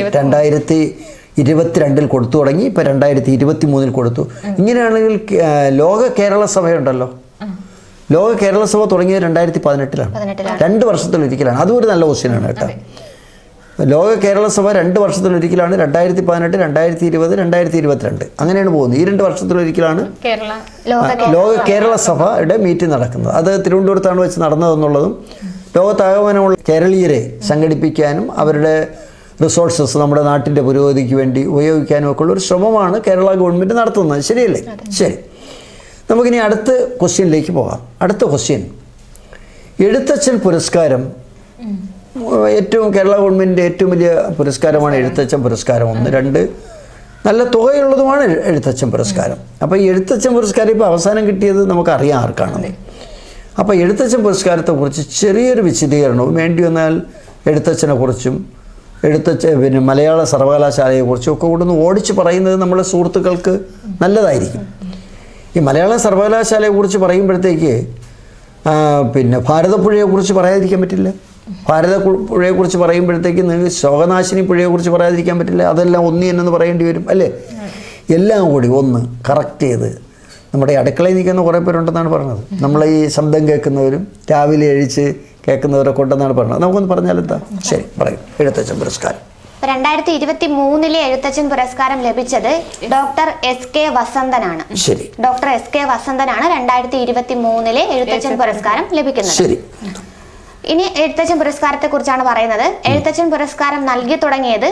2022 കൊടുത്തു തുടങ്ങി. ഇപ്പൊ 2023 കൊടുത്തു. ഇങ്ങനെയാണെങ്കിൽ ലോക കേരള സഭയുണ്ടല്ലോ. ലോക കേരള സഭ തുടങ്ങിയത് 2018 2 വർഷത്തിലൊരിക്കലാണ്. അതും ഒരു നല്ല ക്വസ്റ്റ്യനാണ് കേട്ടോ. ലോക കേരള സഭ 2 വർഷത്തിലൊരിക്കലാണ്. 2018, 2020, 2022 അങ്ങനെയാണ് പോകുന്നത്. ഈ 2 വർഷത്തിലൊരിക്കലാണ് ലോക കേരള സഭയുടെ മീറ്റിംഗ് നടക്കുന്നത്. അത് തിരുവനന്തപുരത്താണ് വെച്ച് നടന്നതെന്നുള്ളതും ലോകത്താകമാനമുള്ള കേരളീയരെ സംഘടിപ്പിക്കാനും അവരുടെ റിസോഴ്സസ് നമ്മുടെ നാട്ടിൻ്റെ പുരോഗതിക്ക് വേണ്ടി ഉപയോഗിക്കാനും ഒക്കെ ഉള്ള ഒരു ശ്രമമാണ് കേരള ഗവൺമെൻറ് നടത്തുന്നത്. ശരിയല്ലേ? ശരി, നമുക്കിനി അടുത്ത ക്വസ്റ്റ്യനിലേക്ക് പോകാം. അടുത്ത ക്വസ്റ്റ്യൻ, എഴുത്തച്ഛൻ പുരസ്കാരം കേരള ഗവൺമെൻറ്റിൻ്റെ ഏറ്റവും വലിയ പുരസ്കാരമാണ് എഴുത്തച്ഛൻ പുരസ്കാരം. 1, 2 നല്ല തുകയുള്ളതുമാണ് എഴുത്തച്ഛൻ പുരസ്കാരം. അപ്പോൾ ഈ എഴുത്തച്ഛൻ പുരസ്കാരം ഇപ്പോൾ അവസാനം കിട്ടിയത് നമുക്കറിയാം ആർക്കാണെന്ന്. അപ്പോൾ എഴുത്തച്ഛൻ പുരസ്കാരത്തെക്കുറിച്ച് ചെറിയൊരു വിശദീകരണവും വേണ്ടി വന്നാൽ എഴുത്തച്ഛനെ കുറിച്ചും പിന്നെ മലയാള സർവകലാശാലയെക്കുറിച്ചും ഒക്കെ കൂടെ ഒന്ന് ഓടിച്ച് പറയുന്നത് നമ്മളെ സുഹൃത്തുക്കൾക്ക് നല്ലതായിരിക്കും. ഈ മലയാള സർവകലാശാലയെക്കുറിച്ച് പറയുമ്പോഴത്തേക്ക് പിന്നെ ഭാരതപ്പുഴയെക്കുറിച്ച് പറയാതിരിക്കാൻ പറ്റില്ല. ഭാരതപ്പുഴയെക്കുറിച്ച് പറയുമ്പോഴത്തേക്ക് നിങ്ങൾക്ക് ശോകനാശിനി പുഴയെക്കുറിച്ച് പറയാതിരിക്കാൻ പറ്റില്ല. അതെല്ലാം ഒന്നി എന്നു പറയേണ്ടി വരും അല്ലേ? എല്ലാം കൂടി ഒന്ന് കറക്റ്റ് ചെയ്ത് നമ്മുടെ അടുക്കളയിൽ നിൽക്കുന്ന കുറേ പേരുണ്ടെന്നാണ് പറഞ്ഞത്. നമ്മളെ ഈ ശബ്ദം കേൾക്കുന്നവരും രാവിലെ എഴിച്ച് കേൾക്കുന്നവരെ കൊണ്ടെന്നാണ് പറഞ്ഞത്. നമുക്കൊന്ന് പറഞ്ഞാലെന്താ? ശരി, പറയും. എഴുത്തച്ഛൻ പുരസ്കാരം 2023 എഴുത്തച്ഛൻ പുരസ്കാരം ലഭിച്ചത് ഡോക്ടർ SK വസന്തനാണ്. ശരി, ഡോക്ടർ SK വസന്തനാണ് 2023 എഴുത്തച്ഛൻ പുരസ്കാരം ലഭിക്കുന്നത്. ശരി. ഇനി എഴുത്തച്ഛൻ പുരസ്കാരത്തെ കുറിച്ചാണ് പറയുന്നത്. എഴുത്തച്ഛൻ പുരസ്കാരം നൽകി തുടങ്ങിയത്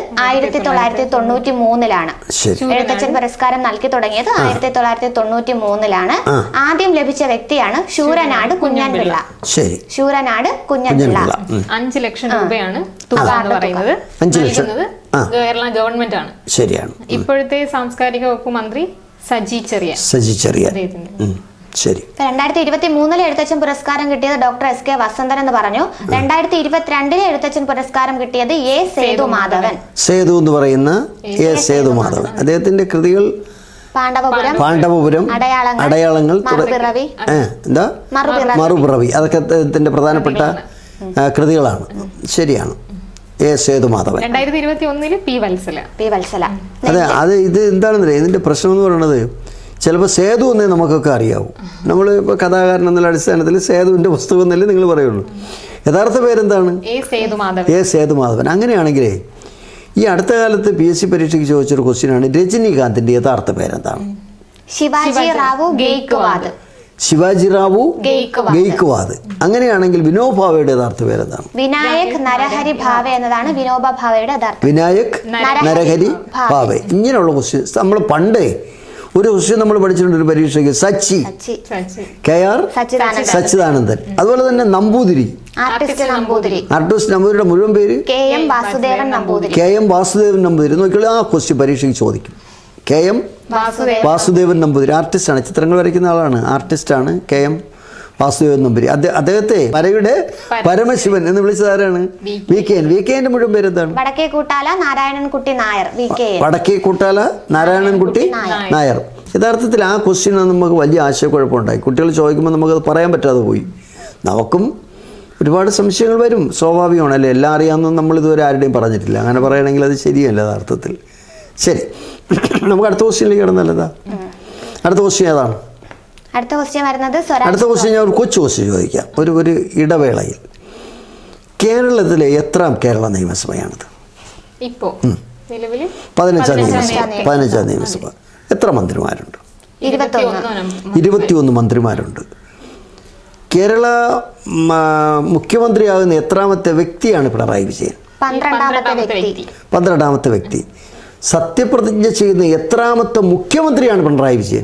1993 എഴുത്തച്ഛൻ പുരസ്കാരം നൽകി തുടങ്ങിയത് 1993 ആദ്യം ലഭിച്ച വ്യക്തിയാണ് ശൂരനാട് കുഞ്ഞൻപിള്ള. ശൂരനാട് കുഞ്ഞൻപിള്ള 5 ലക്ഷം രൂപയാണ് തുക എന്ന് പറയുന്നത്. നൽകുന്നത് കേരള ഗവൺമെന്റ് ആണ്. ശരിയാണ്. ഇപ്പോഴത്തെ സാംസ്കാരിക വകുപ്പ് മന്ത്രി സജി ചെറിയാൻ. ശരി. 2023 എഴുത്തച്ഛൻ പുരസ്കാരം കിട്ടിയത് ഡോക്ടർ SK വസന്തൻ എന്ന് പറഞ്ഞു. 2022 എഴുത്തച്ഛൻ പുരസ്കാരം കിട്ടിയത് A സേതുമാധവൻ. സേതു എന്ന് പറയുന്ന A സേതുമാധവൻ. അദ്ദേഹത്തിന്റെ കൃതികൾ പാണ്ഡവപുരം, അടയാളങ്ങൾ, എന്താ മറുപിറവി, അതൊക്കെ അദ്ദേഹത്തിന്റെ പ്രധാനപ്പെട്ട കൃതികളാണ്. ശരിയാണ്. A സേതുമാധവൻ. 2021 P വത്സല. അതെ, അത് ഇത് എന്താണെന്നറിയാം, ഇതിന്റെ പ്രശ്നം എന്ന് പറയുന്നത് ചിലപ്പോൾ സേതു എന്നേ നമുക്കൊക്കെ അറിയാവും. നമ്മൾ ഇപ്പോൾ കഥാകാരൻ എന്നുള്ള അടിസ്ഥാനത്തിൽ സേതുവിൻ്റെ പുസ്തകം എന്നല്ലേ നിങ്ങൾ പറയുള്ളൂ. യഥാർത്ഥ പേരെന്താണ്? A സേതുമാധവൻ. അങ്ങനെയാണെങ്കിലേ ഈ അടുത്ത കാലത്ത് PSC പരീക്ഷയ്ക്ക് ചോദിച്ചൊരു ക്വസ്റ്റ്യനാണ് രജനീകാന്തിൻ്റെ യഥാർത്ഥ പേരെന്താണ്? ശിവാജി റാവു ഗെയ്ക്വാദ്. അങ്ങനെയാണെങ്കിൽ വിനോബ ഭാവയുടെ യഥാർത്ഥ പേരെന്താണ്? വിനായക് നരഹരി ഭാവെ എന്നതാണ് വിനോബ ഭാവയുടെ യഥാർത്ഥ. വിനായക് നരഹരി ഭാവെ. ഇങ്ങനെയുള്ള ക്വസ്റ്റ്യൻസ് നമ്മൾ പണ്ടേ ഒരു ക്വസ്റ്റ്യൻ നമ്മൾ പഠിച്ചിട്ടുണ്ട് ഒരു പരീക്ഷയ്ക്ക്. KR സച്ചിദാനന്ദൻ. അതുപോലെ തന്നെ നമ്പൂതിരി, ആർട്ടിസ്റ്റ് നമ്പൂതിരിയുടെ മുഴുവൻ പേര് KM വാസുദേവൻ നമ്പൂതിരി. നോക്കിയാൽ ആ ക്വസ്റ്റ്യൻ പരീക്ഷയ്ക്ക് ചോദിക്കും. KM വാസുദേവൻ നമ്പൂതിരി ആർട്ടിസ്റ്റാണ്, ചിത്രങ്ങൾ വരയ്ക്കുന്ന ആളാണ്, ആർട്ടിസ്റ്റാണ് KM വാസുദേവൻ നമ്പൂതിരി. അദ്ദേഹത്തെ വരയുടെ പരമശിവൻ എന്ന് വിളിച്ചത് ആരാണ്? VKN മുഴുവൻ പേര് എന്താണ്? വടക്കേക്കൂട്ടാല നാരായണൻകുട്ടി നായർ. യഥാർത്ഥത്തിൽ ആ ക്വസ്റ്റ്യൻ നമുക്ക് വലിയ ആശയക്കുഴപ്പമുണ്ടായി. കുട്ടികൾ ചോദിക്കുമ്പോൾ നമുക്കത് പറയാൻ പറ്റാതെ പോയി. നമുക്കും ഒരുപാട് സംശയങ്ങൾ വരും, സ്വാഭാവികമാണ് അല്ലേ? എല്ലാം അറിയാമെന്നും നമ്മൾ ഇതുവരെ ആരുടെയും പറഞ്ഞിട്ടില്ല. അങ്ങനെ പറയണമെങ്കിൽ അത് ശരിയല്ല യഥാർത്ഥത്തിൽ. ശരി, നമുക്ക് അടുത്ത ക്വസ്റ്റ്യനിലേക്ക് കിടന്നല്ലതാ. അടുത്ത ക്വസ്റ്റ്യൻ ഏതാണ്? അടുത്ത ക്വസ്റ്റ്യൻ ഞാൻ ഒരു കൊച്ചു ക്വസ്റ്റ്യൻ ചോദിക്കാം. ഒരു ഇടവേളയിൽ കേരളത്തിലെ എത്രാം കേരള നിയമസഭയാണിത്? 15ാം നിയമസഭ. എത്ര മന്ത്രിമാരുണ്ട്? 21 മന്ത്രിമാരുണ്ട്. കേരള മുഖ്യമന്ത്രിയാകുന്ന എത്രാമത്തെ വ്യക്തിയാണ് പിണറായി വിജയൻ? 12ാമത്തെ വ്യക്തി. സത്യപ്രതിജ്ഞ ചെയ്യുന്ന എത്രാമത്തെ മുഖ്യമന്ത്രിയാണ് പിണറായി വിജയൻ?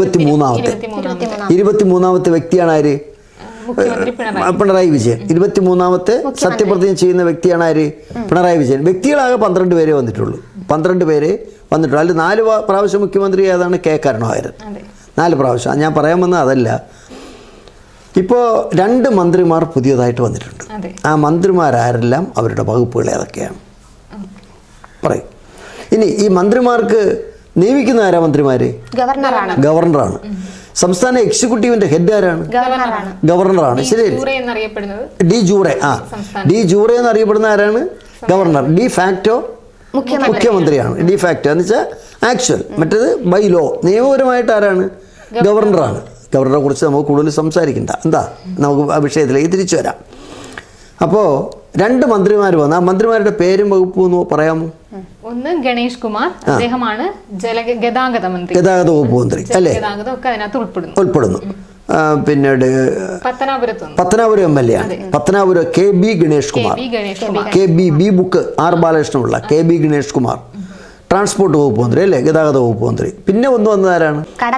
23ാമത്തെ വ്യക്തിയാണ് ആര്? പിണറായി വിജയൻ. 23ാമത്തെ സത്യപ്രതിജ്ഞ ചെയ്യുന്ന വ്യക്തിയാണ് ആര്? പിണറായി വിജയൻ. വ്യക്തികളാകെ 12 പേരെ വന്നിട്ടുള്ളൂ. 12 പേരെ വന്നിട്ടുള്ളൂ. അതിൽ 4 പ്രാവശ്യം മുഖ്യമന്ത്രി ഏതാണ്? K കരുണാകരൻ. 4 പ്രാവശ്യം. ഞാൻ പറയാൻ വന്നത് അതല്ല. ഇപ്പോൾ 2 മന്ത്രിമാർ പുതിയതായിട്ട് വന്നിട്ടുണ്ട്. ആ മന്ത്രിമാരാരെല്ലാം അവരുടെ വകുപ്പുകൾ ഏതൊക്കെയാണ് പറയും. ഇനി ഈ മന്ത്രിമാർക്ക് നിയമിക്കുന്ന ആരാ? മന്ത്രിമാര് ഗവർണറാണ്. സംസ്ഥാന എക്സിക്യൂട്ടീവിന്റെ ഹെഡ് ആരാണ്? ഗവർണറാണ്. ശരി, ഡി ജൂറെ എന്നറിയപ്പെടുന്ന ആരാണ്? ഗവർണർ. ഡി ഫാക്ടോ മുഖ്യമന്ത്രിയാണ്. ഡി ഫാക്ടോ എന്ന് വെച്ചാൽ ആക്ച്വൽ. മറ്റേത് ബൈ ലോ, നിയമപരമായിട്ട് ആരാണ്? ഗവർണറാണ്. ഗവർണറെ കുറിച്ച് നമുക്ക് കൂടുതൽ സംസാരിക്കണ്ട. എന്താ, നമുക്ക് ആ വിഷയത്തിലേക്ക് തിരിച്ചു വരാം. അപ്പോൾ 2 മന്ത്രിമാർ വന്നു. ആ മന്ത്രിമാരുടെ പേരും വകുപ്പും ഒന്ന് പറയാമോ? ഒന്ന് ഗണേഷ് കുമാർ, അദ്ദേഹമാണ് ഗതാഗത വകുപ്പ് മന്ത്രി അല്ലേ? ഉൾപ്പെടുന്നു. പിന്നീട് പത്തനാപുരം MLA ആണ്. പത്തനാപുരം KB ഗണേഷ് കുമാർ. KB ബുക്ക് R ബാലകൃഷ്ണനുള്ള KB ഗണേഷ് കുമാർ ട്രാൻസ്പോർട്ട് വകുപ്പ് മന്ത്രി അല്ലേ? ഗതാഗത വകുപ്പ് മന്ത്രി. പിന്നെ വന്നത് ആരാണ്?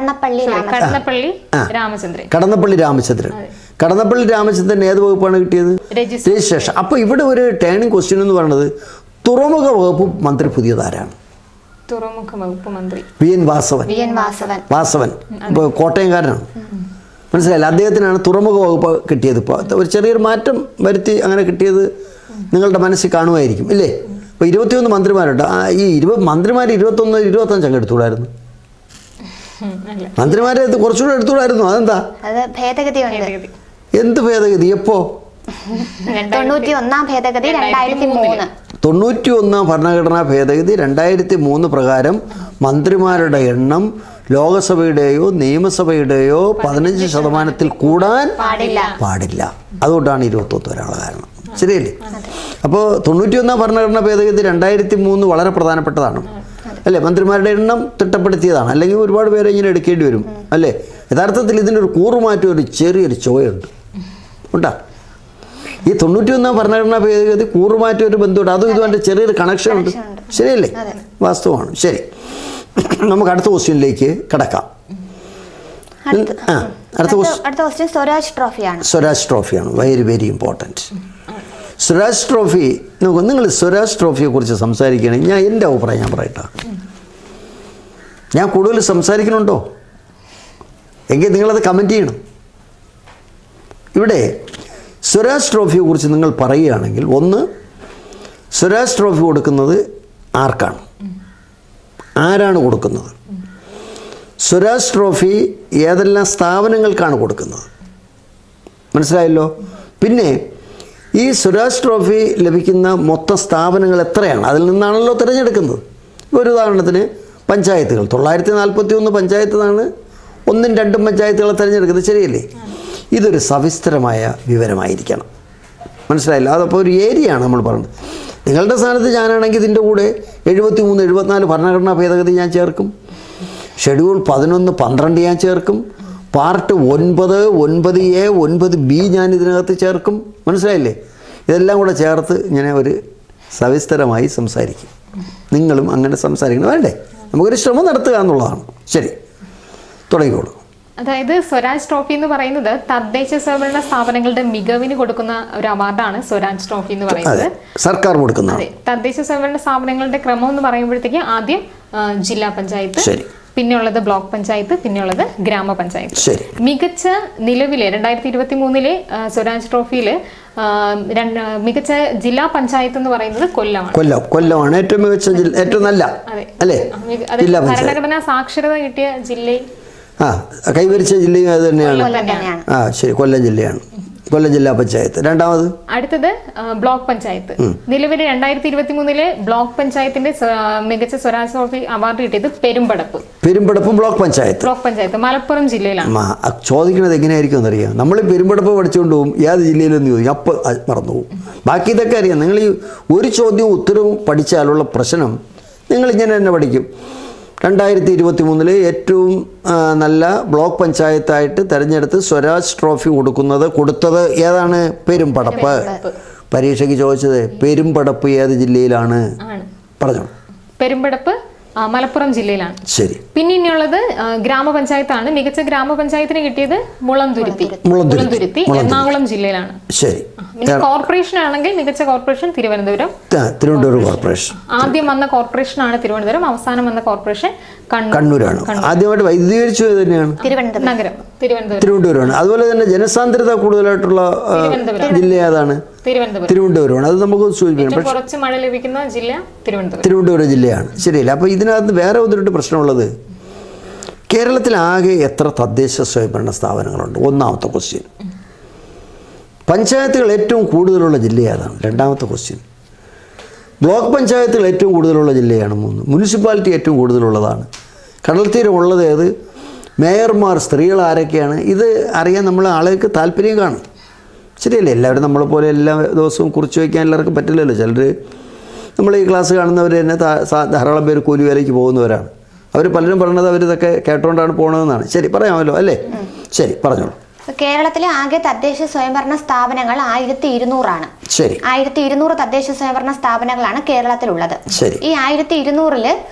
കടന്നപ്പള്ളി രാമചന്ദ്രൻ. കടന്നപ്പള്ളി രാമചന്ദ്രൻ ഏത് വകുപ്പാണ് കിട്ടിയത്? രജിസ്ട്രേഷൻ. അപ്പോൾ ഇവിടെ ഒരു ടേണിംഗ് ക്വസ്റ്റ്യൻ എന്ന് പറയുന്നത് തുറമുഖ വകുപ്പ് മന്ത്രി പുതിയതാരാണ്? തുറമുഖ വകുപ്പ് മന്ത്രി വി.എൻ. വാസവൻ. വാസവൻ കോട്ടയംകാരനാണ്. മനസ്സിലായില്ല? അദ്ദേഹത്തിനാണ് തുറമുഖ വകുപ്പ് കിട്ടിയത്. ഇപ്പോൾ ഒരു ചെറിയൊരു മാറ്റം വരുത്തി അങ്ങനെ കിട്ടിയത് നിങ്ങളുടെ മനസ്സിൽ കാണുമായിരിക്കും ഇല്ലേ? ഇപ്പോൾ 21 മന്ത്രിമാരുണ്ട്. ഈ മന്ത്രിമാർ 21-25 അങ്ങ് എടുത്തുകൂടായിരുന്നു. മന്ത്രിമാരെ കുറച്ചുകൂടെ എടുത്തുകൂടായിരുന്നു. അതെന്താ? എന്ത് ഭേദഗതി? എപ്പോ? 91 ഭേദഗതി 2003. 91 ഭരണഘടനാ ഭേദഗതി 2003 പ്രകാരം മന്ത്രിമാരുടെ എണ്ണം ലോകസഭയുടെയോ നിയമസഭയുടെയോ 15% കൂടാൻ പാടില്ല. അതുകൊണ്ടാണ് 21 വരാനുള്ള കാരണം. ശരിയല്ലേ? അപ്പോൾ 91 ഭരണഘടനാ ഭേദഗതി 2003 വളരെ പ്രധാനപ്പെട്ടതാണ് അല്ലേ? മന്ത്രിമാരുടെ എണ്ണം തിട്ടപ്പെടുത്തിയതാണ്. അല്ലെങ്കിൽ ഒരുപാട് പേരെ ഇങ്ങനെ എടുക്കേണ്ടി വരും അല്ലേ? യഥാർത്ഥത്തിൽ ഇതിനൊരു കൂറുമാറ്റം ഒരു ചെറിയൊരു ചോയുണ്ട് ഉണ്ടാ. ഈ 91 ഭരണഘടനാ ഭേദഗതി കൂറുമാറ്റം ഒരു ബന്ധമുണ്ട്. അതും ഇതുമായിട്ട് ചെറിയൊരു കണക്ഷൻ ഉണ്ട്. ശരിയല്ലേ? വാസ്തവമാണ്. ശരി, നമുക്ക് അടുത്ത ക്വസ്റ്റ്യനിലേക്ക് കിടക്കാം. അടുത്ത ക്വസ്റ്റ്യൻ സ്വരാജ് ട്രോഫിയാണ്. സ്വരാജ് ട്രോഫിയാണ്. Very important. സ്വരാജ് ട്രോഫി നോക്കൂ. നിങ്ങൾ സ്വരാജ് ട്രോഫിയെ കുറിച്ച് സംസാരിക്കുകയാണെങ്കിൽ എൻ്റെ അഭിപ്രായം ഞാൻ പറയട്ടെ. ഞാൻ കൂടുതൽ സംസാരിക്കണുണ്ടോ എങ്കിൽ നിങ്ങളത് കമൻറ്റ് ചെയ്യണം. ഇവിടെ സ്വരാജ് ട്രോഫിയെ കുറിച്ച് നിങ്ങൾ പറയുകയാണെങ്കിൽ, ഒന്ന്, സ്വരാജ് ട്രോഫി കൊടുക്കുന്നത് ആർക്കാണ്? ആരാണ് കൊടുക്കുന്നത്? സ്വരാജ് ട്രോഫി ഏതെല്ലാം സ്ഥാപനങ്ങൾക്കാണ് കൊടുക്കുന്നത്? മനസ്സിലായല്ലോ? പിന്നെ ഈ സ്വരാജ് ട്രോഫി ലഭിക്കുന്ന മൊത്തം സ്ഥാപനങ്ങൾ എത്രയാണ്? അതിൽ നിന്നാണല്ലോ തിരഞ്ഞെടുക്കുന്നത്. ഒരു ഉദാഹരണത്തിന് പഞ്ചായത്തുകൾ 941 പഞ്ചായത്താണ് 1-2 പഞ്ചായത്തുകളെ തിരഞ്ഞെടുക്കുന്നത്. ശരിയല്ലേ? ഇതൊരു സവിസ്തരമായ വിവരമായിരിക്കണം. മനസ്സിലായില്ല? അതപ്പോൾ ഒരു ഏരിയയാണ് നമ്മൾ പറയുന്നത്. നിങ്ങളുടെ സ്ഥാനത്ത് ഞാനാണെങ്കിൽ ഇതിൻ്റെ കൂടെ 73, 74 ഭരണഘടനാ ഭേദഗതി ഞാൻ ചേർക്കും. ഷെഡ്യൂൾ 11, 12 ഞാൻ ചേർക്കും. പാർട്ട് 9, 9A, 9B ഞാൻ ഇതിനകത്ത് ചേർക്കും. മനസ്സിലായില്ലേ? ഇതെല്ലാം കൂടെ ചേർത്ത് ഇങ്ങനെ ഒരു സവിസ്തരമായി സംസാരിക്കും. നിങ്ങളും അങ്ങനെ സംസാരിക്കണം. വേണ്ടേ? നമുക്കൊരു ശ്രമം നടത്തുക എന്നുള്ളതാണ്. ശരി, തുടങ്ങിക്കോളൂ. അതായത് സ്വരാജ് ട്രോഫി എന്ന് പറയുന്നത് തദ്ദേശ സ്വയംഭരണ സ്ഥാപനങ്ങളുടെ മികവിന് കൊടുക്കുന്ന ഒരു അവാർഡാണ് സ്വരാജ് ട്രോഫി എന്ന് പറയുന്നത്. സർക്കാർ കൊടുക്കുന്ന. അതെ, തദ്ദേശ സ്വയംഭരണ സ്ഥാപനങ്ങളുടെ ക്രമം എന്ന് പറയുമ്പോഴത്തേക്ക് ആദ്യം ജില്ലാ പഞ്ചായത്ത്, പിന്നെയുള്ളത് ബ്ലോക്ക് പഞ്ചായത്ത്, പിന്നെയുള്ളത് ഗ്രാമപഞ്ചായത്ത്. മികച്ച നിലവിലെ 2023 സ്വരാജ് ട്രോഫിയിൽ മികച്ച ജില്ലാ പഞ്ചായത്ത് എന്ന് പറയുന്നത് കൊല്ലമാണ് ഏറ്റവും മികച്ച, ഏറ്റവും നല്ല അല്ലേ? ഭരണഘടനാ സാക്ഷരത കിട്ടിയ ജില്ലയിൽ കൈവരിച്ച ജില്ലയും അത് തന്നെയാണ്. ശരി, കൊല്ലം ജില്ലയാണ്. കൊല്ലം ജില്ലാ പഞ്ചായത്ത്. രണ്ടാമത് അടുത്തത് ബ്ലോക്ക് പഞ്ചായത്ത്. നിലവിൽ 2023 ബ്ലോക്ക് പഞ്ചായത്തിന്റെ മികച്ച സ്വരാജ് ട്രോഫി അവാർഡ് കിട്ടിയത് പെരുമ്പടപ്പും ബ്ലോക്ക് പഞ്ചായത്ത് മലപ്പുറം ജില്ലയിലാണ്. ചോദിക്കുന്നത് എങ്ങനെയായിരിക്കും എന്നറിയാം. നമ്മൾ പെരുമ്പടപ്പ് പഠിച്ചുകൊണ്ട് പോകും, ഏത് ജില്ലയിലെന്ന് ചോദിക്കും, അപ്പം മറന്നു പോകും. ബാക്കി ഇതൊക്കെ അറിയാം. നിങ്ങൾ ഈ ഒരു ചോദ്യവും ഉത്തരവും പഠിച്ചാലുള്ള പ്രശ്നം നിങ്ങളിങ്ങനെ തന്നെ പഠിക്കും. 2023 ഏറ്റവും നല്ല ബ്ലോക്ക് പഞ്ചായത്തായിട്ട് തിരഞ്ഞെടുത്ത് സ്വരാജ് ട്രോഫി കൊടുത്തത് ഏതാണ്? പെരുമ്പടപ്പ്. പരീക്ഷയ്ക്ക് ചോദിച്ചത് പെരുമ്പടപ്പ് ഏത് ജില്ലയിലാണ്? പറഞ്ഞു. പെരുമ്പടപ്പ് മലപ്പുറം ജില്ലയിലാണ്. ശരി. പിന്നെ ഇനിയുള്ളത് ഗ്രാമപഞ്ചായത്താണ്. മികച്ച ഗ്രാമപഞ്ചായത്തിന് കിട്ടിയത് മുളന്തുരുത്തി എറണാകുളം ജില്ലയിലാണ്. ശരി. കോർപ്പറേഷൻ ആണെങ്കിൽ മികച്ച കോർപ്പറേഷൻ തിരുവനന്തപുരം കോർപ്പറേഷൻ. ആദ്യം വന്ന കോർപ്പറേഷൻ ആണ് തിരുവനന്തപുരം, അവസാനം വന്ന കോർപ്പറേഷൻ കണ്ണൂരാണ്. ആദ്യമായിട്ട് വൈദ്യുതീകരിച്ചത് തന്നെയാണ് തിരുവനന്തപുരമാണ്. അതുപോലെ തന്നെ ജനസാന്ദ്രത കൂടുതലായിട്ടുള്ള ജില്ല ഏതാണ്? തിരുവനന്തപുരമാണ്. അത് നമുക്ക് സൂചിപ്പിക്കണം. കുറച്ച് മഴ ലഭിക്കുന്ന ജില്ല തിരുവനന്തപുരം ജില്ലയാണ്. ശരിയല്ല? അപ്പോൾ ഇതിനകത്ത് വേറെ ഒന്നിട്ട് പ്രശ്നമുള്ളത്, കേരളത്തിലാകെ എത്ര തദ്ദേശ സ്വയംഭരണ സ്ഥാപനങ്ങളുണ്ട്? ഒന്നാമത്തെ ക്വസ്റ്റ്യൻ. പഞ്ചായത്തുകൾ ഏറ്റവും കൂടുതലുള്ള ജില്ല ഏതാണ്? രണ്ടാമത്തെ ക്വസ്റ്റ്യൻ. ബ്ലോക്ക് പഞ്ചായത്തുകൾ ഏറ്റവും കൂടുതലുള്ള ജില്ലയാണ് 3. മുനിസിപ്പാലിറ്റി ഏറ്റവും കൂടുതലുള്ളതാണ്. കടൽത്തീരം ഉള്ളത് ഏത്? മേയർമാർ സ്ത്രീകൾ ആരൊക്കെയാണ്? ഇത് അറിയാൻ നമ്മൾ ആളുകൾക്ക് താല്പര്യം കാണും. ശരിയല്ലേ? എല്ലാവരും നമ്മളെപ്പോലെ എല്ലാ ദിവസവും കുറിച്ച് വയ്ക്കാൻ എല്ലാവർക്കും പറ്റില്ലല്ലോ. ചിലർ നമ്മൾ ഈ ക്ലാസ് കാണുന്നവർ തന്നെ ധാരാളം പേര് കൂലി വേലയ്ക്ക് പോകുന്നവരാണ്. അവർ പലരും പറഞ്ഞത് അവരിതൊക്കെ കേട്ടോണ്ടാണ് പോകണമെന്നാണ്. ശരി, പറയാമല്ലോ അല്ലേ? ശരി, പറഞ്ഞോളൂ. കേരളത്തിലെ ആകെ തദ്ദേശ സ്വയംഭരണ സ്ഥാപനങ്ങൾ 1200 ആണ്. ശരി. 1200 തദ്ദേശ സ്വയംഭരണ സ്ഥാപനങ്ങളാണ് കേരളത്തിലുള്ളത്. ശരി. ഈ 1200-ല്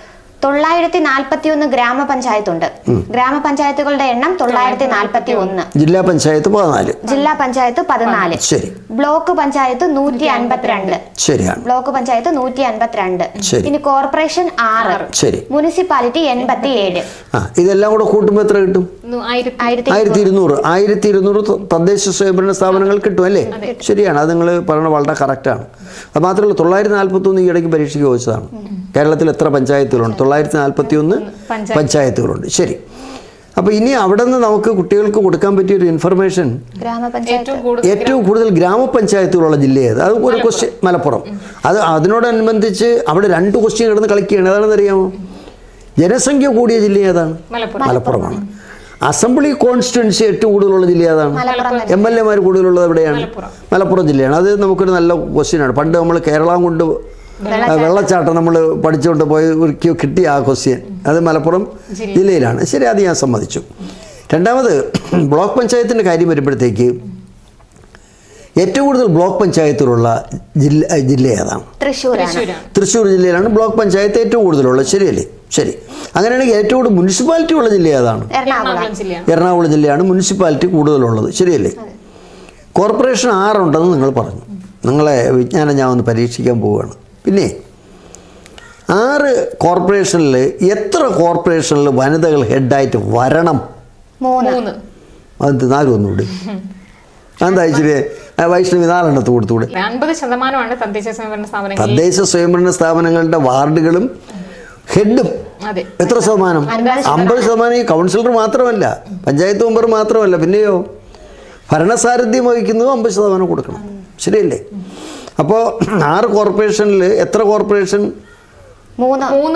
941 ഗ്രാമപഞ്ചായത്തുണ്ട്. ഗ്രാമപഞ്ചായത്തുകളുടെ എണ്ണം 941. ജില്ലാ പഞ്ചായത്ത് 14. ജില്ലാ പഞ്ചായത്ത് 14. ശരി. ബ്ലോക്ക് പഞ്ചായത്ത് 152. ശരിയാണ്. ബ്ലോക്ക് പഞ്ചായത്ത് 152. ശരി. ഇനി കോർപ്പറേഷൻ 6. ശരി. മുനിസിപ്പാലിറ്റി 87. ഇതെല്ലാം കൂടെ കൂട്ടുമ്പോൾ എത്ര കിട്ടും? 1200. 1200 തദ്ദേശ സ്വയംഭരണ സ്ഥാപനങ്ങൾ കിട്ടും അല്ലേ? ശരിയാണ്. അത് നിങ്ങൾ പറയുന്നത് വളരെ കറക്റ്റാണ്. അത് മാത്രമല്ല 941 ഈ ഇടയ്ക്ക് പരീക്ഷയ്ക്ക് ചോദിച്ചതാണ്. കേരളത്തിൽ എത്ര പഞ്ചായത്തുകളുണ്ട്? 941 പഞ്ചായത്തുകളുണ്ട്. ശരി. അപ്പോൾ ഇനി അവിടെ നിന്ന് നമുക്ക് കുട്ടികൾക്ക് കൊടുക്കാൻ പറ്റിയൊരു ഇൻഫർമേഷൻ, ഏറ്റവും കൂടുതൽ ഗ്രാമപഞ്ചായത്തുകളുള്ള ജില്ല ഏത്? അത് ഒരു ക്വസ്റ്റ്യൻ. മലപ്പുറം. അതിനോടനുബന്ധിച്ച് അവിടെ 2 ക്വസ്റ്റ്യൻ കിടന്ന് കളിക്കുകയാണ്. ഏതാണെന്ന് അറിയാമോ? ജനസംഖ്യ കൂടിയ ജില്ല ഏതാണ്? മലപ്പുറമാണ്. അസംബ്ലി കോൺസ്റ്റിറ്റ്യുവൻസി ഏറ്റവും കൂടുതലുള്ള ജില്ല ഏതാണ്? MLA കൂടുതലുള്ളത് എവിടെയാണ്? മലപ്പുറം ജില്ലയാണ്. അത് നമുക്കൊരു നല്ല ക്വസ്റ്റ്യനാണ്. പണ്ട് നമ്മൾ കേരളം കൊണ്ട് വെള്ളച്ചാട്ടം നമ്മൾ പഠിച്ചുകൊണ്ട് പോയി ഒരിക്കൽ കിട്ടിയ ആ ക്വസ്റ്റ്യൻ അത് മലപ്പുറം ജില്ലയിലാണ്. ശരി, അത് ഞാൻ സമ്മതിച്ചു. രണ്ടാമത് ബ്ലോക്ക് പഞ്ചായത്തിൻ്റെ കാര്യം വരുമ്പോഴത്തേക്ക് ഏറ്റവും കൂടുതൽ ബ്ലോക്ക് പഞ്ചായത്തുകളുള്ള ജില്ല ഏതാണ്? തൃശ്ശൂർ ജില്ലയിലാണ് ബ്ലോക്ക് പഞ്ചായത്ത് ഏറ്റവും കൂടുതലുള്ളത്. ശരിയല്ലേ? ശരി. അങ്ങനെയാണെങ്കിൽ ഏറ്റവും കൂടുതൽ മുനിസിപ്പാലിറ്റി ഉള്ള ജില്ല ഏതാണ്? എറണാകുളം ജില്ലയാണ് മുനിസിപ്പാലിറ്റി കൂടുതലുള്ളത്. ശരിയല്ലേ? കോർപ്പറേഷൻ 6 ഉണ്ടെന്ന് നിങ്ങൾ പറഞ്ഞു. നിങ്ങളെ വിജ്ഞാനം ഞാൻ ഒന്ന് പരീക്ഷിക്കാൻ പോവുകയാണ്. പിന്നെ 6 കോർപ്പറേഷനിൽ എത്ര കോർപ്പറേഷനിൽ വനിതകൾ ഹെഡായിട്ട് വരണം? 3. അത് 4 ഒന്നുകൂടി. എന്താ ഇച്ചിരി വൈഷ്ണവി 4 എണ്ണത്ത് കൊടുത്തുകൂടെ? 50% തദ്ദേശ സ്വയംഭരണ സ്ഥാപനങ്ങളുടെ വാർഡുകളും ഹെഡും എത്ര ശതമാനം? 50%. ഈ കൗൺസിലർ മാത്രമല്ല, പഞ്ചായത്ത് മെമ്പർ മാത്രമല്ല, പിന്നെയോ ഭരണസാരഥ്യം വഹിക്കുന്നത് 50% കൊടുക്കണം. ശരിയല്ലേ? അപ്പോൾ 6 കോർപ്പറേഷനിൽ എത്ര കോർപ്പറേഷൻ? 3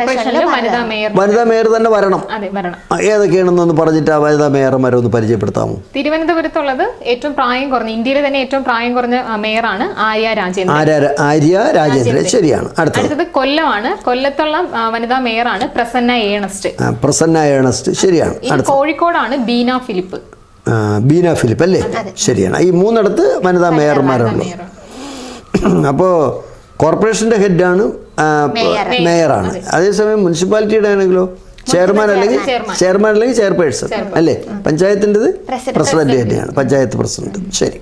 വനിതാ മേയർ തന്നെ വരണം. ഏതൊക്കെയാണെന്നൊന്ന് പറഞ്ഞിട്ട് ആ വനിതാ മേയർമാരെ ഒന്ന് പരിചയപ്പെടുത്താമോ? തിരുവനന്തപുരത്തുള്ളത് ഏറ്റവും പ്രായം കുറഞ്ഞ, ഇന്ത്യയിലെ തന്നെ ഏറ്റവും പ്രായം കുറഞ്ഞ മേയറാണ് ആര്യ രാജേന്ദ്രൻ. ശരിയാണ്. അടുത്തത് കൊല്ലമാണ്. കൊല്ലത്തുള്ള വനിതാ മേയറാണ് പ്രസന്ന ഏണസ്റ്റ്. ശരിയാണ്. കോഴിക്കോടാണ് ബീന ഫിലിപ്പ് അല്ലേ? ശരിയാണ്. ഈ 3 വനിതാ മേയർമാരാണല്ലോ. അപ്പോൾ കോർപ്പറേഷൻ്റെ ഹെഡാണ് മേയറാണ്. അതേസമയം മുനിസിപ്പാലിറ്റിയുടെ ആണെങ്കിലോ ചെയർമാൻ അല്ലെങ്കിൽ ചെയർപേഴ്സൺ അല്ലേ? പഞ്ചായത്തിൻ്റെത് പ്രസിഡന്റ് തന്നെയാണ്, പഞ്ചായത്ത് പ്രസിഡന്റ്. ശരി.